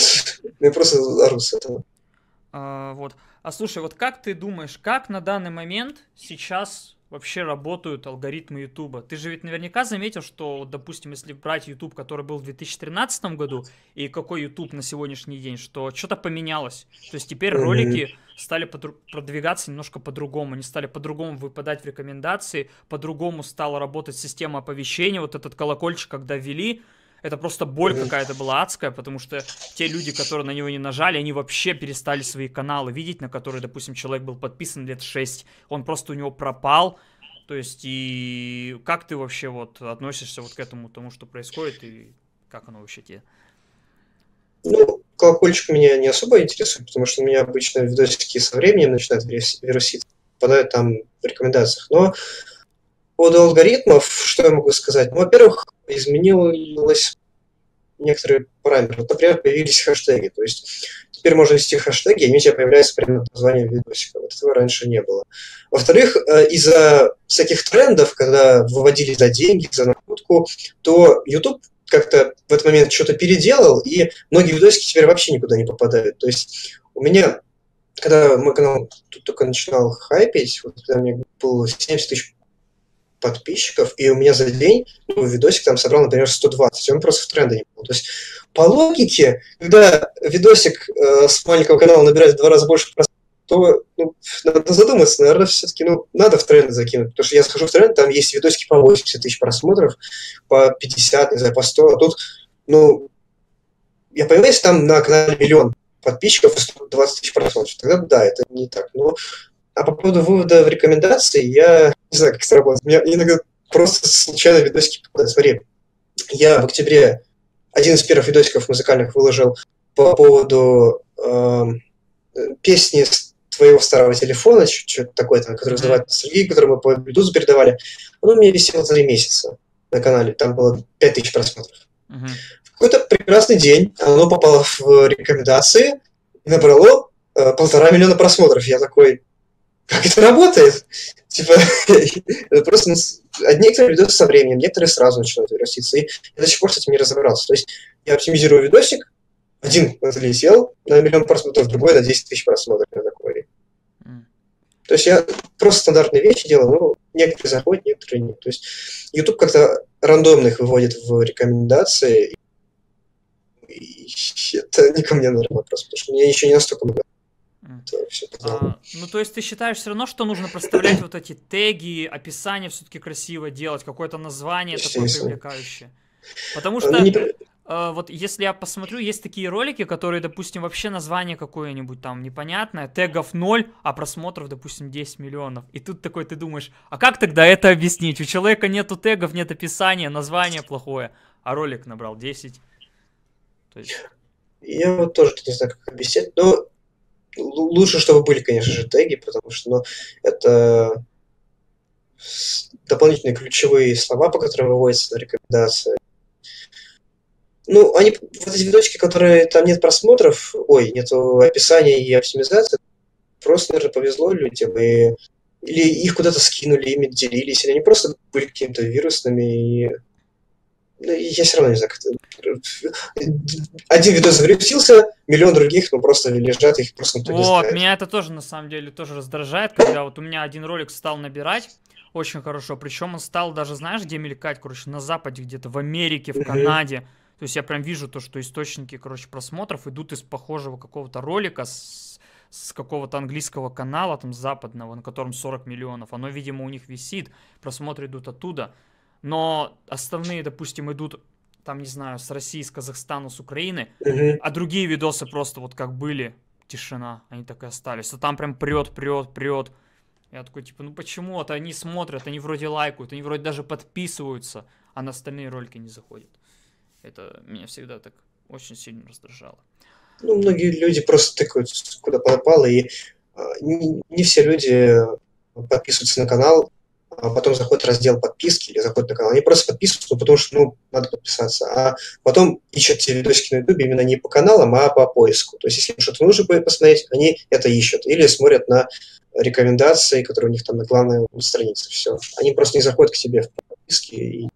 Я просто ору с этого. Вот. Слушай, вот как ты думаешь, как на данный момент сейчас вообще работают алгоритмы Ютуба? Ты же ведь наверняка заметил, что, вот, допустим, если брать Ютуб, который был в 2013 году, и какой Ютуб на сегодняшний день, что что-то поменялось. То есть теперь ролики стали продвигаться немножко по-другому, они стали по-другому выпадать в рекомендации, по-другому стала работать система оповещения, вот этот колокольчик, когда ввели. Это просто боль какая-то была адская, потому что те люди, которые на него не нажали, они вообще перестали свои каналы видеть, на которые, допустим, человек был подписан лет 6. Он просто у него пропал. То есть, и как ты вообще вот относишься вот к этому, тому, что происходит, и как оно вообще тебе? Ну, колокольчик меня не особо интересует, потому что у меня обычно видосики со временем начинают вирусить. попадают там в рекомендациях. Но по поводу алгоритмов, что я могу сказать? Ну, во-первых, изменилось некоторые параметры. Вот, например, появились хэштеги. То есть теперь можно ввести хэштеги, и они у тебя появляются прямо над названием видосика. Вот этого раньше не было. Во-вторых, из-за всяких трендов, когда выводили за деньги, за накрутку, то YouTube как-то в этот момент что-то переделал, и многие видосики теперь вообще никуда не попадают. То есть у меня, когда мой канал тут только начинал хайпить, вот, когда у меня было 70 тысяч подписчиков, и у меня за день видосик там собрал, например, 120, и он просто в тренды не был. То есть по логике, когда видосик с маленького канала набирает в 2 раза больше просмотров, то надо задуматься, наверное, все-таки надо в тренды закинуть, потому что я захожу в тренд, там есть видосики по 80 тысяч просмотров, по 50, не знаю, по 100, а тут, я понимаю, если там на канале миллион подписчиков и 120 тысяч просмотров, тогда да, это не так, а по поводу вывода в рекомендации, я не знаю, как это работает. У меня иногда просто случайно видосики попадают. Смотри, я в октябре один из первых видосиков музыкальных выложил по поводу песни с твоего старого телефона, что-то такое, там, который называют ностальгией, который мы по Bluetooth передавали. Оно у меня висело 3 месяца на канале, там было 5000 просмотров. В какой-то прекрасный день оно попало в рекомендации и набрало 1,5 миллиона просмотров. Я такой... Как это работает? Типа, это просто некоторые видосы со временем, некоторые сразу начинают выраститься. И я до сих пор с этим не разобрался. То есть я оптимизирую видосик, один залетел на 1 миллион просмотров, другой на 10 тысяч просмотров. Такой. То есть я просто стандартные вещи делаю, некоторые заходят, некоторые нет. То есть YouTube как-то рандомно их выводит в рекомендации. И это не ко мне, наверное, вопрос, потому что мне еще не настолько много. То есть ты считаешь все равно, что нужно проставлять вот эти теги, описание все-таки красиво делать, какое-то название такое привлекающее? Потому что вот если я посмотрю, есть такие ролики, которые, допустим, вообще название какое-нибудь там непонятное, тегов 0, а просмотров, допустим, 10 миллионов. И тут такой ты думаешь, а как тогда это объяснить? У человека нету тегов, нет описания, название плохое, а ролик набрал 10. То есть... Я вот тоже не знаю, как объяснить, но лучше, чтобы были, конечно же, теги, потому что это дополнительные ключевые слова, по которым выводятся на рекомендации. Вот эти видосики, которые там нет просмотров, нету описания и оптимизации, просто, наверное, повезло людям, или их куда-то скинули, ими делились, или они просто были какими-то вирусными, я все равно не знаю, как это... Один видос загрузился, миллион других, просто лежат, их просто никто не знает. Меня это тоже, на самом деле, тоже раздражает, когда вот у меня один ролик стал набирать очень хорошо, причем он стал даже, знаешь, где мелькать, на Западе где-то, в Америке, в Канаде. То есть я прям вижу то, что источники, просмотров идут из похожего какого-то ролика с какого-то английского канала, там, западного, на котором 40 миллионов. Оно, видимо, у них висит, просмотры идут оттуда. Но основные, допустим, идут, там, не знаю, с России, с Казахстана, с Украины, а другие видосы просто вот как были, тишина, они так и остались. А там прям прет. Я такой, почему? Это они смотрят, они вроде лайкают, они вроде даже подписываются, а на остальные ролики не заходят. Это меня всегда так очень сильно раздражало. Многие люди просто тыкают, куда попало, и не все люди подписываются на канал, а потом заходят в раздел подписки или заходят на канал. Они просто подписываются, потому что, надо подписаться. А потом ищут те видосики на YouTube именно не по каналам, а по поиску. То есть, если им что-то нужно посмотреть, они это ищут. Или смотрят на рекомендации, которые у них там на главной странице. Все. Они просто не заходят к себе в подписки.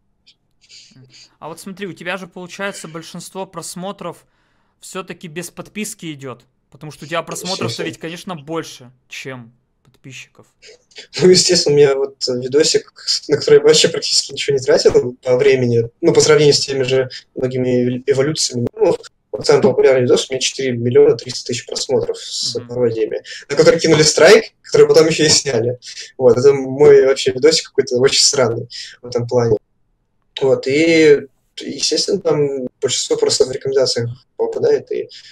А вот смотри, у тебя же, получается, большинство просмотров все-таки без подписки идет. Потому что у тебя просмотров-то ведь, конечно, больше, чем подписчиков. Естественно, у меня видосик, на который я вообще практически ничего не тратил по времени, по сравнению с теми же многими эволюциями. Самый популярный видос у меня 4 миллиона 300 тысяч просмотров с пародиями, на который кинули страйк, который потом еще и сняли. Это мой вообще видосик какой-то очень странный в этом плане. И, естественно, там большинство просто в рекомендациях попадает.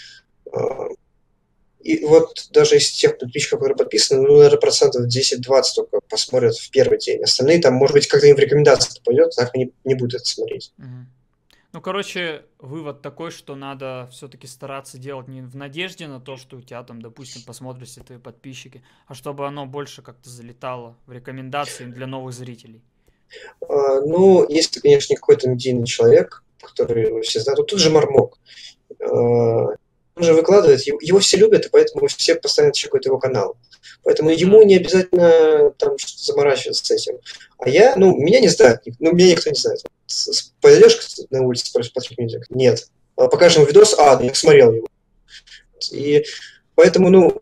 И даже из тех подписчиков, которые подписаны, наверное, 10-20% только посмотрят в первый день. Остальные там, может быть, когда им в рекомендациях попадет, так они не будут это смотреть. Ну, короче, вывод такой, что надо все-таки стараться делать не в надежде на то, что у тебя там, допустим, посмотрят все твои подписчики, а чтобы оно больше как-то залетало в рекомендации для новых зрителей. Ну, если, конечно, не какой-то медийный человек, который его все знают, тут же Мармок. Он же выкладывает, его все любят, и поэтому все постоянно чекают его канал. Поэтому ему не обязательно там что-то заморачиваться с этим. А я, ну, меня не знают, ну, меня никто не знает. Пойдешь на улице, спросишь Патрик Мьюзик? Нет. Покажешь ему видос? Я смотрел его. И поэтому, ну,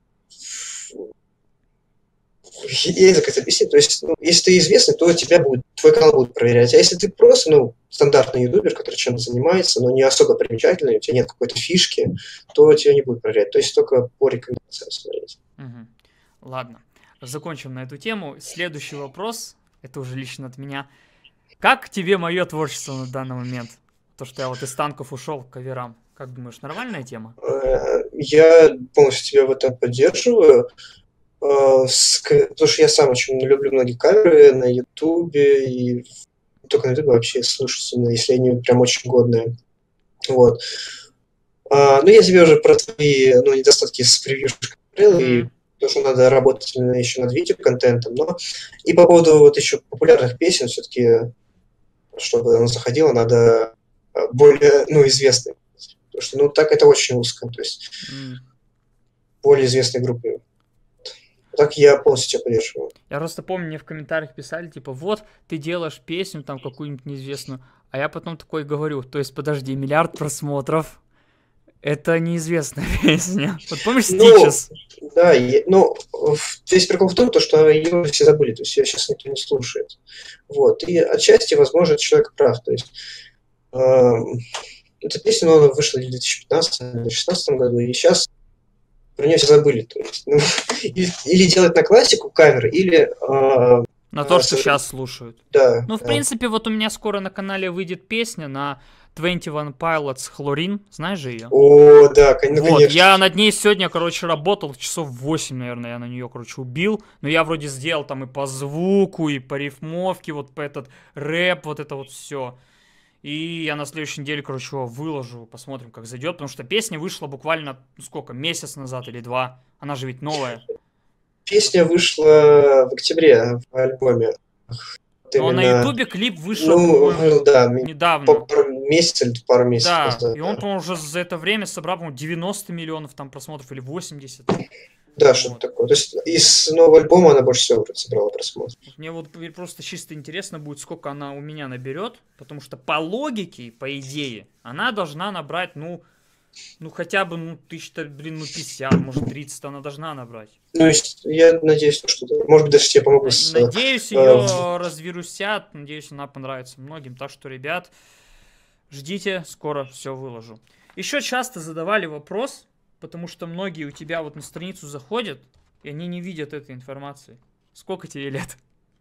я как это объяснить. То есть, ну, если ты известный, то твой канал будут проверять. А если ты просто, ну, стандартный ютубер, который чем-то занимается, но не особо примечательный, у тебя нет какой-то фишки, то тебя не будут проверять. То есть только по рекомендациям смотреть. Угу. Ладно, закончим на эту тему. Следующий вопрос, это уже лично от меня. Как тебе мое творчество на данный момент? То, что я вот из танков ушел к каверам. Как думаешь, нормальная тема? Я полностью тебя в этом поддерживаю. Потому что я сам очень люблю многие каверы на Ютубе, и только на Ютубе вообще слушаю, если они прям очень годные. Вот. Ну, я тебе уже про твои недостатки с превьюшкой говорил, и то, что надо работать еще над видеоконтентом. Но и по поводу вот еще популярных песен, все-таки, чтобы оно заходило, надо более, известные. Потому что, так это очень узко. То есть более известные группы. Так я полностью тебя поддерживаю. Я просто помню, мне в комментариях писали, типа, вот, ты делаешь песню там какую-нибудь неизвестную, а я потом такой говорю, то есть, подожди, 1 миллиард просмотров, это неизвестная песня. Вот помнишь Stitches? Да, весь прикол в том, что ее все забыли, то есть ее сейчас никто не слушает. Вот, и отчасти, возможно, человек прав, то есть эта песня, она вышла в 2015-2016 году, и сейчас про нее все забыли. То есть, или делать на классику кавер, или... на то, что сейчас слушают. Да. Ну, в принципе, вот у меня скоро на канале выйдет песня на 21 Pilots Хлорин. Знаешь же ее? О, да, конечно. Вот, я над ней сегодня, работал, часов 8, наверное, я на нее, убил. Но я вроде сделал там и по звуку, и по рифмовке, вот по этот рэп, вот это вот все. И я на следующей неделе, его выложу, посмотрим, как зайдет. Потому что песня вышла буквально, месяц назад или 2. Она же ведь новая. Песня вышла в октябре в альбоме. Но на ютубе клип вышел, недавно. Месяц или пару месяцев назад. И он, по-моему, уже за это время собрал, по-моему, 90 миллионов там просмотров или 80. Да, что-то такое. То есть из нового альбома она больше всего собрала просмотров. Мне вот просто чисто интересно будет, сколько она у меня наберет, потому что по логике, по идее, она должна набрать, хотя бы, 50, может, 30 она должна набрать. Я надеюсь, что может быть, даже тебе помогу Надеюсь, ее развирусят, надеюсь, она понравится многим. Так что, ребят, ждите, скоро все выложу. Еще часто задавали вопрос, потому что многие у тебя вот на страницу заходят, и они не видят этой информации. Сколько тебе лет?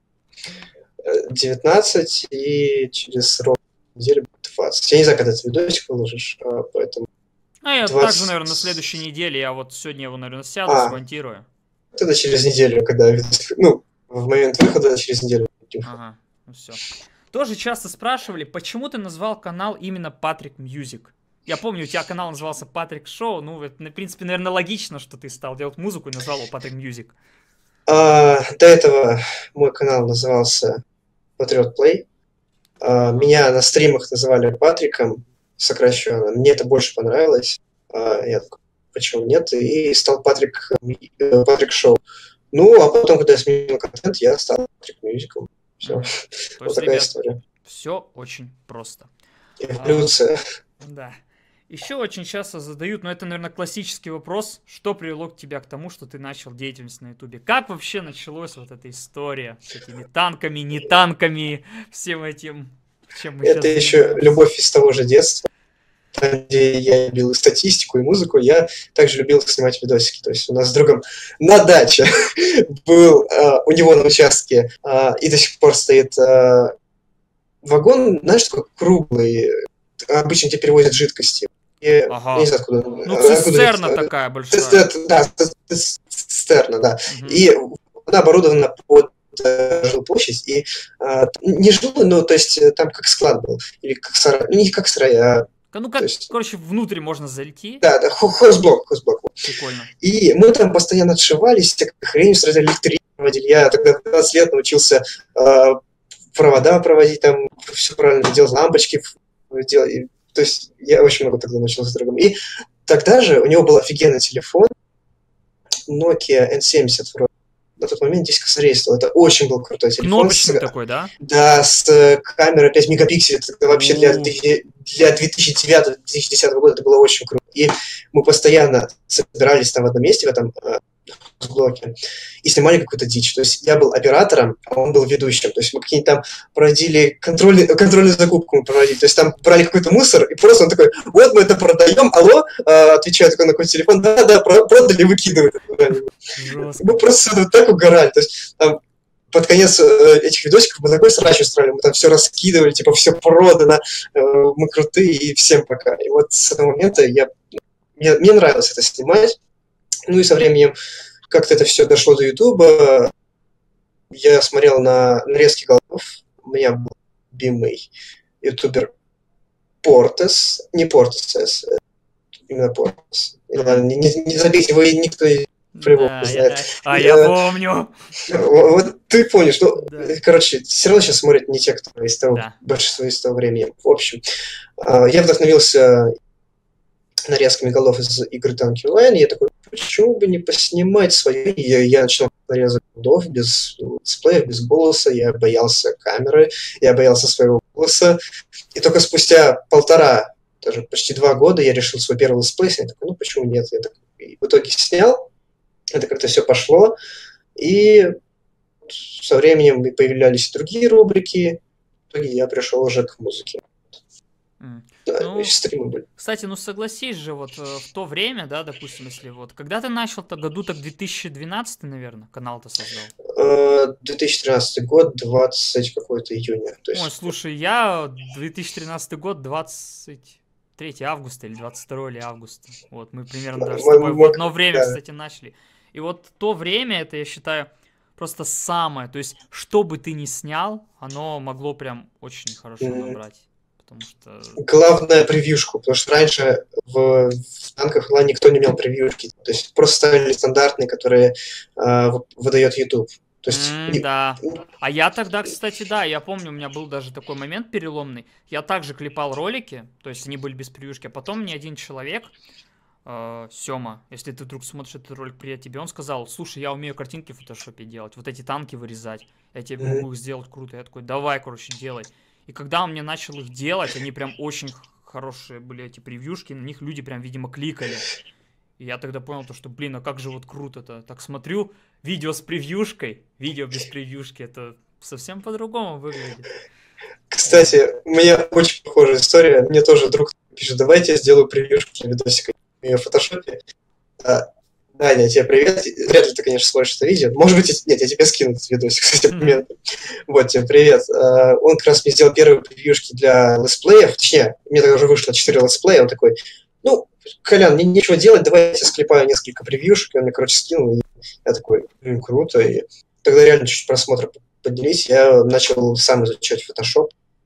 19, и через ровно неделю будет 20. Я не знаю, когда ты видосик выложишь, поэтому... я 20... также, наверное, на следующей неделе. Я вот сегодня его, наверное, сяду, смонтирую. Тогда через неделю, когда видосик... в момент выхода через неделю. Ага, все. Тоже часто спрашивали, почему ты назвал канал именно Патрик Мьюзик? Я помню, у тебя канал назывался Патрик Шоу. Это, в принципе, наверное, логично, что ты стал делать музыку и назвал его Патрик Мьюзик. До этого мой канал назывался Patriot Play. Меня на стримах называли Патриком, сокращенно. Мне это больше понравилось. Я такой, почему нет? И стал Патрик Шоу. А потом, когда я сменил контент, я стал Патрик Мьюзиком. Все. Вот такая история. Все очень просто. Эволюция. Да. Еще очень часто задают, это, наверное, классический вопрос, что привело тебя к тому, что ты начал деятельность на ютубе? Как вообще началась вот эта история с этими танками, не танками, всем этим, чем мы это еще любовь из того же детства, где я любил и статистику, и музыку, я также любил снимать видосики. То есть у нас с другом на даче был, у него на участке, и до сих пор стоит вагон, знаешь, такой круглый, обычно тебе перевозят жидкости. Ага. Я не знаю, откуда. Цистерна такая большая. Да, цистерна, да. И она оборудована под жилую площадь, и не жилую, но то есть там как склад был, или как сарай, не как сарай, Ну, то как, есть, короче, внутрь можно зайти. да, хозблок, хозблок. Прикольно. И мы там постоянно отшивались, всякой хрень с электричеством проводили. Я тогда в 15 лет научился провода проводить, там все правильно делать, лампочки делать. То есть я очень много тогда научился другому. И тогда же у него был офигенный телефон, Nokia N70 вроде. На тот момент 10 косарей стоил. Это очень был крутой телефон. Кнопочный такой, да? Да, с камерой 5 мегапикселей. Это вообще для 2009-2010 года это было очень круто. И мы постоянно собирались там в одном месте, в этом блоке, и снимали какую-то дичь. То есть я был оператором, а он был ведущим. То есть мы какие-то там проводили контрольную закупку мы проводили. То есть там брали какой-то мусор, и просто он такой, вот мы это продаем, алло, отвечаю такой на какой-то телефон, да, продали, выкидывают. Мы просто так угорали. То есть там под конец этих видосиков мы такой срач устроили, мы там все раскидывали, типа все продано, мы крутые, и всем пока. И вот с этого момента мне нравилось это снимать. Ну и со временем как-то это все дошло до Ютуба. Я смотрел на нарезки голов. У меня был любимый ютубер Портес. Не Портес, именно Портес. Не забейте, вы никто про его не знает. Я помню. Вот ты помнишь. Ну, Да. короче, все равно сейчас смотрят не те, кто из того, большинство из того времени. В общем, я вдохновился нарезками голов из игры Tanky Online, и я такой, почему бы не поснимать свои? Я начал нарезать голов без летсплеев, без голоса, я боялся камеры, я боялся своего голоса, и только спустя даже почти 2 года я решил свой первый летсплей, я такой, ну почему нет? Я такой, и в итоге снял, это как-то все пошло, и со временем появлялись другие рубрики, в итоге я пришел уже к музыке. Да, стримы были. Кстати, ну согласись же, вот в то время, да, допустим, если вот, когда ты начал-то, году так 2012, наверное, канал-то создал? 2013 год, 20 какой-то июня. То есть... Ой, слушай, я 2013 год, 23 августа или 22 или августа. Вот, мы примерно даже с тобой в одно время, кстати, начали. И вот то время, это, я считаю, просто самое, то есть, что бы ты ни снял, оно могло прям очень хорошо набрать. Что... Главное превьюшку, потому что раньше в танках никто не имел превьюшки. То есть просто ставили стандартные, которые выдает YouTube. То есть... Да. А я тогда, кстати, да, я помню, у меня был даже такой момент переломный. Я также клепал ролики, то есть они были без превьюшки, а потом мне один человек, Сёма, если ты вдруг смотришь этот ролик, привет тебе, он сказал, слушай, я умею картинки в фотошопе делать, вот эти танки вырезать, я тебе могу их сделать круто. Я такой, давай, короче, делай. И когда он мне начал их делать, они прям очень хорошие были, эти превьюшки, на них люди прям, видимо, кликали. И я тогда понял, что, блин, а как же вот круто-то. Так смотрю, видео с превьюшкой, видео без превьюшки, это совсем по-другому выглядит. Кстати, у меня очень похожая история. Мне тоже друг пишет, давайте я сделаю превьюшку для видосика в фотошопе. Даня, тебе привет. Вряд ли ты, конечно, смотришь это видео. Может быть, нет, я тебе скину этот видосик с этим моментом. Вот, тебе привет. Он как раз мне сделал первые превьюшки для летсплеев. Точнее, мне тогда уже вышло 4 летсплея. Он такой, ну, Колян, мне нечего делать, давай я склепаю несколько превьюшек. И он мне, короче, скинул. И я такой, круто. И тогда реально чуть просмотра поднялись. Я начал сам изучать Photoshop.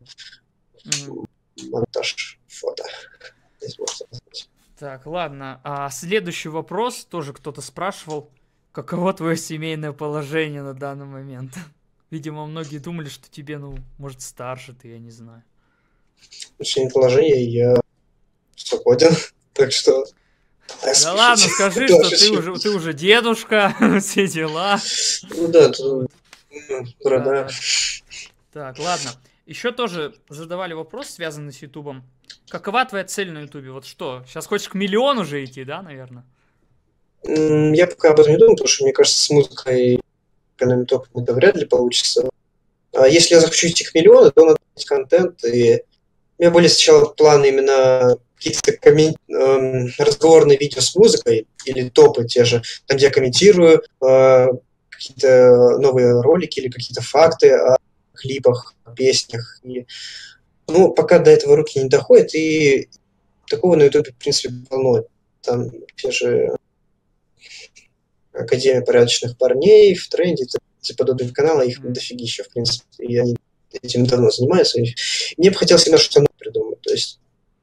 Монтаж фото. Здесь можно назвать. Так, ладно. А следующий вопрос, тоже кто-то спрашивал, каково твое семейное положение на данный момент? Видимо, многие думали, что тебе, ну, может, старше ты, я не знаю. Семейное положение, я свободен, так что... Да ладно, скажи, что ты уже дедушка, все дела. Ну да, да. Так, ладно. Еще тоже задавали вопрос, связанный с Ютубом. Какова твоя цель на Ютубе? Вот что? Сейчас хочешь к миллиону уже идти, да, наверное? Я пока об этом не думаю, потому что, мне кажется, с музыкой экономить топ это вряд ли получится. А если я захочу идти к миллиону, то надо делать контент. И у меня были сначала планы именно какие-то разговорные видео с музыкой или топы те же, там, где я комментирую какие-то новые ролики или какие-то факты о клипах, о песнях. И, ну, пока до этого руки не доходят, и такого на Ютубе, в принципе, полно. Там те же Академия порядочных парней, в тренде, подобные каналы, их дофигища, в принципе, и они этим давно занимаются. И мне бы хотелось именно что-то придумать. То есть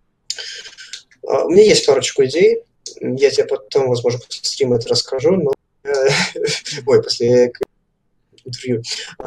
у меня есть парочку идей, я тебе потом, возможно, после стрима это расскажу, но ой, после интервью.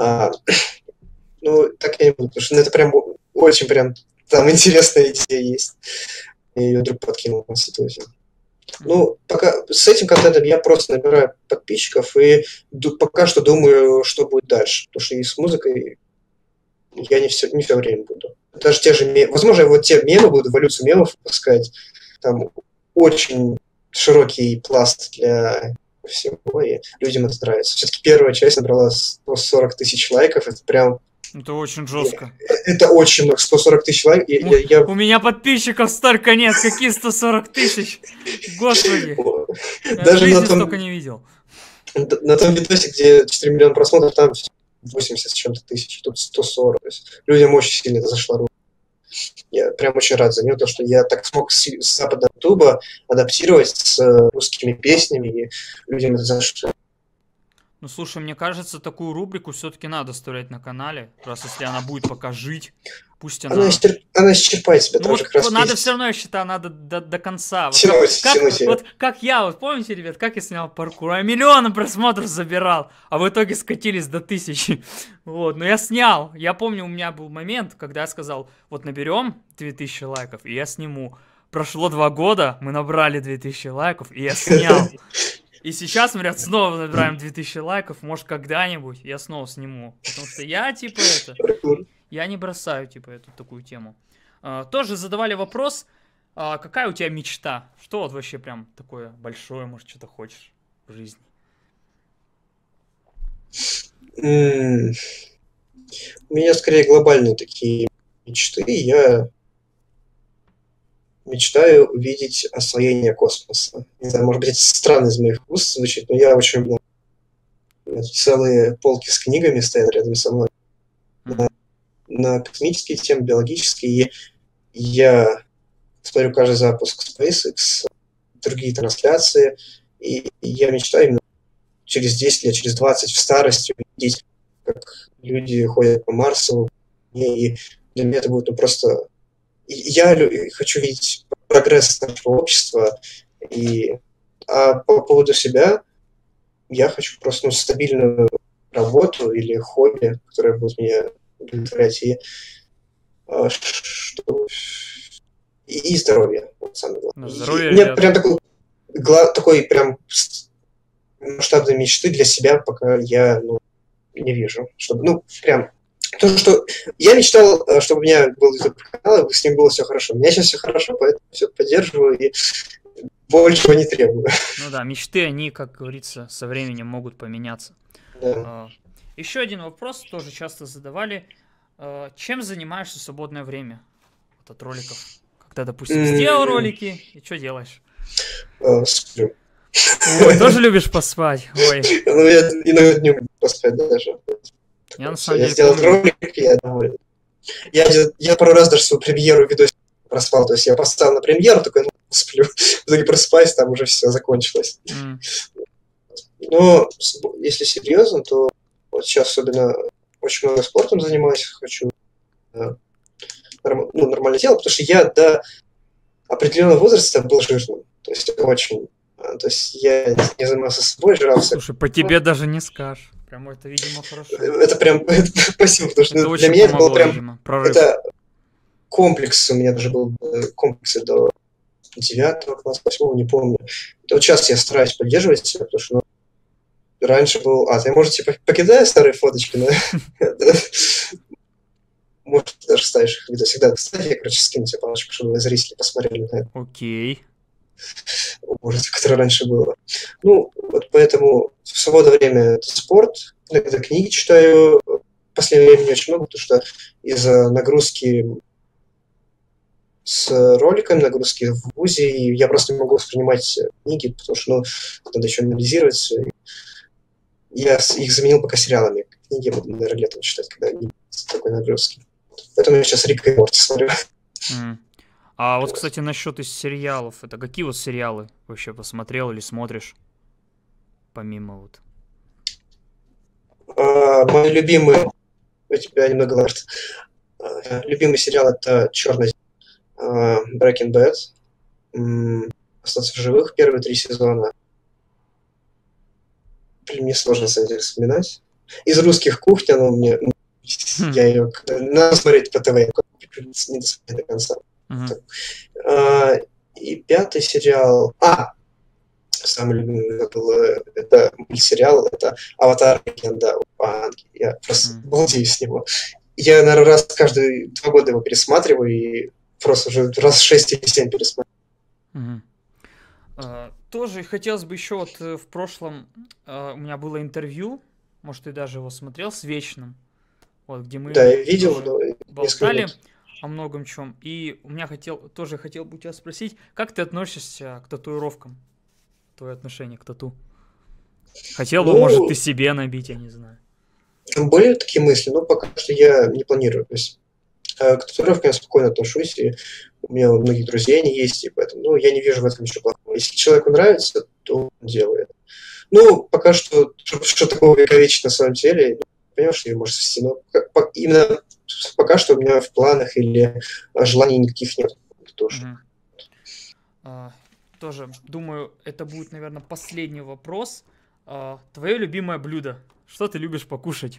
Ну, так я не буду, потому что это прям очень прям там интересная идея есть. Я ее вдруг подкинул в институте. Ну, пока с этим контентом я просто набираю подписчиков и пока что думаю, что будет дальше. Потому что и с музыкой я не все время буду. Даже те же мемы. Возможно, я вот те мемы буду, эволюцию мемов выпускать. Там очень широкий пласт для всего, и людям это нравится. Все-таки первая часть набрала 140 тысяч лайков. Это прям... Это очень жестко. Это очень много. 140 тысяч лайков. У меня подписчиков столько нет. Какие 140 тысяч? Господи. Даже в жизни столько не видел. На том видосе, где 4 миллиона просмотров, там 80 с чем-то тысяч. Тут 140. То есть людям очень сильно это зашло. Я прям очень рад за нее, то, что я так смог с западного ютуба адаптировать с русскими песнями, и людям это зашло. Ну, слушай, мне кажется, такую рубрику все-таки надо оставлять на канале, раз если она будет пока жить, пусть она... Она исчерпает себя ну, тоже. Вот, как раз надо все равно, я считаю, надо до конца. Вот тянуть вот как я, вот помните, ребят, как я снял паркур? Я миллионы просмотров забирал, а в итоге скатились до 1000. Вот, но я снял. Я помню, у меня был момент, когда я сказал, вот наберем 2000 лайков, и я сниму. Прошло 2 года, мы набрали 2000 лайков, и я снял. И сейчас, говорят, снова набираем 2000 лайков, может, когда-нибудь я снова сниму. Потому что я, типа, я не бросаю, типа, эту такую тему. Тоже задавали вопрос, какая у тебя мечта? Что вот вообще прям такое большое, может, что-то хочешь в жизни? У меня, скорее, глобальные такие мечты. Я мечтаю увидеть освоение космоса. Не знаю, может быть, это странно из моих уст звучит, но я очень люблю. Целые полки с книгами стоят рядом со мной. На космические темы, биологические. И я смотрю каждый запуск SpaceX, другие трансляции. И я мечтаю именно через 10 лет, через 20 в старости увидеть, как люди ходят по Марсу. И для меня это будет просто... Я хочу видеть прогресс нашего общества, а по поводу себя я хочу просто стабильную работу или хобби, которое будет меня удовлетворять, и здоровье, самое главное. Здоровье, у меня прям такой прям масштабной мечты для себя пока я не вижу, чтобы прям то, что я мечтал, чтобы у меня был YouTube-канал, и с ним было все хорошо. У меня сейчас все хорошо, поэтому все поддерживаю и большего не требую. Ну да, мечты, они, как говорится, со временем могут поменяться. Да. Еще один вопрос, тоже часто задавали. Чем занимаешься в свободное время от роликов? Когда, допустим, сделал ролики, и что делаешь? Сплю. Ой, тоже любишь поспать? Ой. Ну, я иногда днем поспать даже. Я на самом деле сделал ролик, я доволен. Я пару раз даже свою премьеру видос проспал. То есть я поставил на премьеру, такой, сплю. В итоге просыпаюсь, там уже все закончилось. Но если серьезно, то вот сейчас особенно очень много спортом занимаюсь, хочу нормально делать, потому что я до определенного возраста был жирным. То есть очень... То есть я не занимался собой, жрался. Слушай, по тебе даже не скажешь. Прям это, видимо, хорошо. Это прям спасибо, потому что для меня это было прям... Это комплекс, у меня даже был комплекс до 9 класса, 8, не помню. Вот сейчас я стараюсь поддерживать себя, потому что раньше был... ты, может, типа, покидаю старые фоточки, но... Может, даже ставишь их видео. Всегда, кстати, я, короче, скину тебе палочку, чтобы зрители посмотрели на это. Окей. Ужас, которое раньше было. Ну, вот поэтому в свободное время это спорт, иногда книги читаю. В последнее время не очень много, потому что из-за нагрузки с роликами, нагрузки в ВУЗе, и я просто не могу воспринимать книги, потому что надо еще анализировать. Я их заменил пока сериалами. Книги я буду, наверное, летом читать, когда не такой нагрузки. Поэтому я сейчас Рик и Морти смотрю. А вот, кстати, насчет из сериалов. Это какие вот сериалы вообще посмотрел или смотришь? Помимо вот. Мой любимый, у тебя немного лажет. Любимый сериал это Черный Breaking Bad. Остаться в живых первые 3 сезона. Блин, мне сложно, на самом деле, вспоминать. Из русских «Кухня», но мне... Я ее... Надо смотреть по ТВ, не досмотреть до конца. И 5-й сериал... Самый любимый был, это мультсериал, это «Аватар. Легенда об Аанге». Я просто балдею с него. Я, наверное, раз каждые 2 года его пересматриваю, и просто уже раз 6 или 7 пересматриваю. Тоже хотелось бы еще вот в прошлом у меня было интервью, может, ты даже его смотрел, с Вечным, вот, где мы я видел, болтали о многом чем. И у меня хотел бы у тебя спросить, как ты относишься к татуировкам? Твое отношение к тату? Хотел бы, может, ты себе набить, я не знаю. Были такие мысли, но пока что я не планирую. То есть к татуировкам я спокойно отношусь, и у меня у многих друзей они есть, и поэтому я не вижу в этом ничего плохого. Если человеку нравится, то он делает. Пока что, что такого вековечного на самом деле, понимаешь, что ее может свести, но именно пока что у меня в планах или желаний никаких нет. Тоже. Тоже думаю, это будет, наверное, последний вопрос. Твое любимое блюдо? Что ты любишь покушать?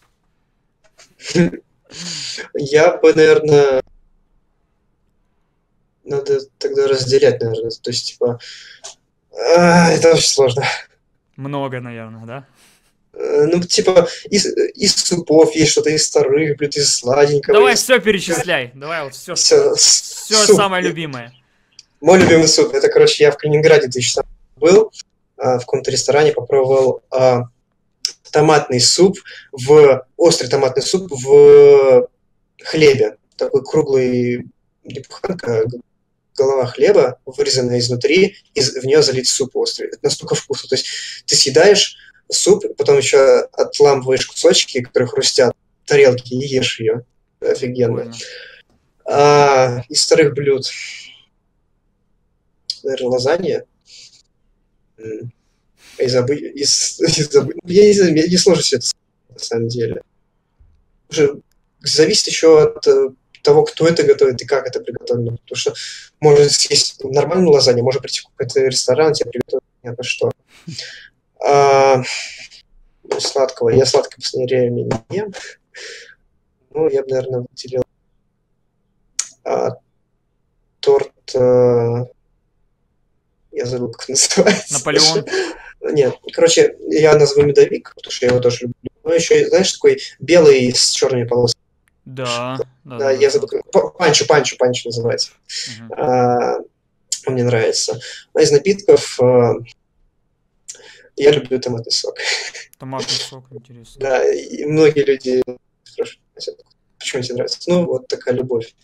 Я бы, наверное... Надо тогда разделять, наверное. То есть, типа... это очень сложно. Много, наверное, да? Типа, из супов есть что-то, из старых блюд, из сладенького. Давай все перечисляй. Давай вот все самое любимое. Мой любимый суп. Это, короче, я в Калининграде 2016 был. В каком-то ресторане попробовал острый томатный суп в хлебе. Такой круглый, голова хлеба, вырезанная изнутри, и в нее залить суп острый. Это настолько вкусно. То есть ты съедаешь суп, потом еще отламываешь кусочки, которые хрустят, тарелки, и ешь ее. Офигенно. Из старых блюд, наверное, лазанья. Я не сложно все это, на самом деле. Уже зависит еще от того, кто это готовит и как это приготовлено. Потому что можно съесть нормальную лазанью, можно прийти в какой-то ресторан, тебе приготовить непонятно что. Сладкого. Я сладкое в последнее время не ем. Я бы, наверное, выделил торт... Я забыл, как называется. Наполеон? Нет, короче, я назову медовик, потому что я его тоже люблю. Но еще, знаешь, такой белый с черными полосками. Да, я забыл. Панчо называется. Он мне нравится. А из напитков я люблю томатный сок. Томатный сок, интересно. Да, и многие люди спрашивают, почему тебе нравится. Вот такая любовь.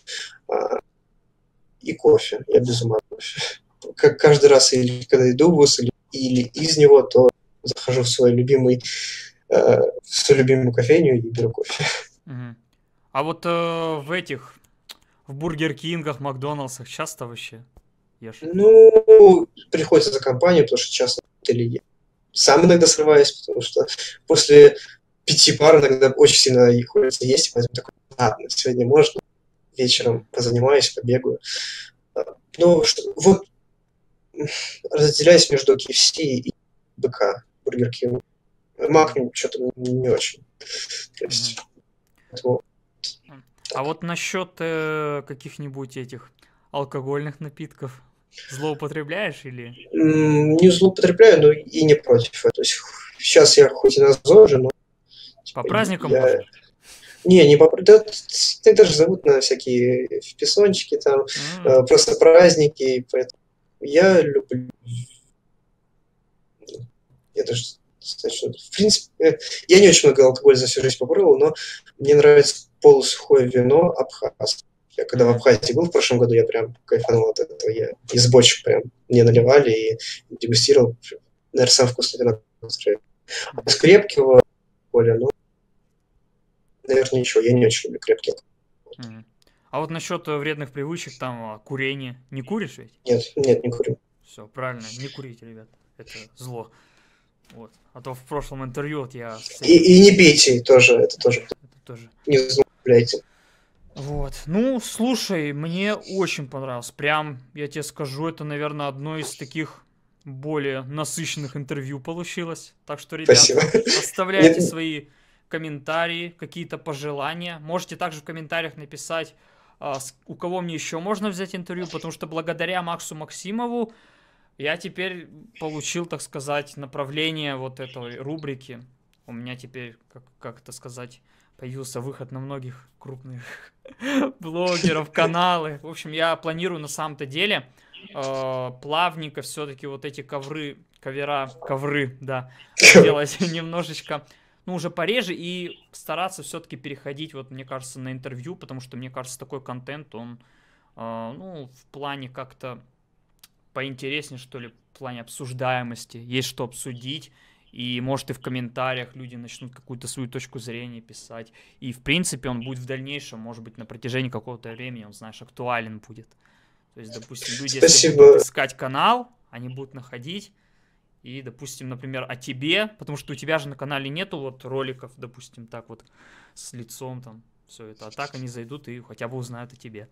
И кофе. Я без ума кофе. Как каждый раз, или когда иду в ВУЗ, или из него, то захожу в свою любимую кофейню и беру кофе. А вот в Бургер Кингах, Макдональдсах часто вообще ешь? Приходится за компанию, потому что часто или сам иногда срываюсь, потому что после 5 пар иногда очень сильно их хочется есть, поэтому такой, ладно, сегодня можно, вечером позанимаюсь, побегаю. Вот разделяюсь между KFC и БК, Бургер Кинг. Мак что-то не очень. А вот насчет каких-нибудь этих алкогольных напитков злоупотребляешь или? Не злоупотребляю, но и не против. То есть сейчас я хоть и на ЗОЖе, но... По праздникам можно? Не по... Тогда же зовут на всякие песончики, там, просто праздники, поэтому я люблю... Я даже... В принципе, я не очень много алкоголя за всю жизнь попробовал, но мне нравится полусухое вино абхазское. Я когда в Абхазии был в прошлом году, я прям кайфанул от этого. Я из бочек прям мне наливали и дегустировал. Наверное, самое вкусное вино. Из крепкого алкоголя, наверное, ничего. Я не очень люблю крепкий алкоголь. А вот насчет вредных привычек, там, курения. Не куришь ведь? Нет, не курю. Все, правильно, не курите, ребят. Это зло. Вот. А то в прошлом интервью вот я... И не пейте тоже, это тоже. Не злоупотребляйте. Вот. Ну, слушай, мне очень понравилось. Прям, я тебе скажу, это, наверное, одно из таких более насыщенных интервью получилось. Так что, ребята, Спасибо. оставляйте свои комментарии, какие-то пожелания. Можете также в комментариях написать, у кого мне еще можно взять интервью, потому что благодаря Максу Максимову я теперь получил, так сказать, направление вот этой рубрики. У меня теперь, как это сказать, появился выход на многих крупных блогеров, каналы. В общем, я планирую на самом-то деле плавненько все-таки вот эти ковры, да, делать немножечко, ну, уже пореже и стараться все-таки переходить, вот, мне кажется, на интервью, потому что, мне кажется, такой контент, он, ну, в плане как-то поинтереснее, что ли, в плане обсуждаемости, есть что обсудить. И, может, и в комментариях люди начнут какую-то свою точку зрения писать. И, в принципе, он будет в дальнейшем, может быть, на протяжении какого-то времени, он, знаешь, актуален будет. То есть, допустим, люди, если будут искать канал, они будут находить. И, допустим, например, о тебе, потому что у тебя же на канале нету вот роликов, допустим, так вот, с лицом там, все это. А так они зайдут и хотя бы узнают о тебе.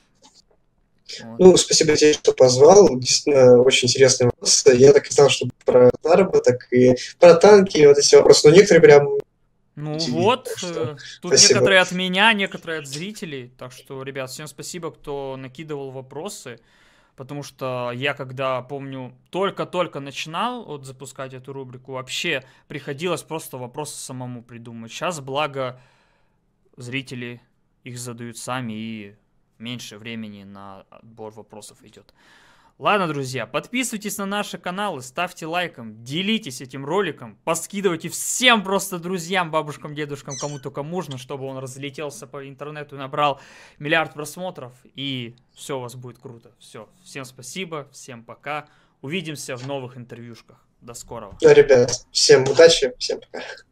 Вот. Ну, спасибо тебе, что позвал. Действительно, очень интересный вопрос. Я так и знал, что про заработок и про танки, и вот эти вопросы. Но некоторые прям... Ну вот, тут спасибо. Некоторые от меня, некоторые от зрителей. Так что, ребят, всем спасибо, кто накидывал вопросы. Потому что я, когда, помню, только-только начинал вот запускать эту рубрику, вообще приходилось просто вопросы самому придумать. Сейчас, благо, зрители их задают сами и... меньше времени на отбор вопросов идет. Ладно, друзья, подписывайтесь на наши каналы, ставьте лайком, делитесь этим роликом, поскидывайте всем просто друзьям, бабушкам, дедушкам, кому только можно, чтобы он разлетелся по интернету и набрал миллиард просмотров, и все у вас будет круто. Все, всем спасибо, всем пока, увидимся в новых интервьюшках. До скорого. Ребят, всем удачи, всем пока.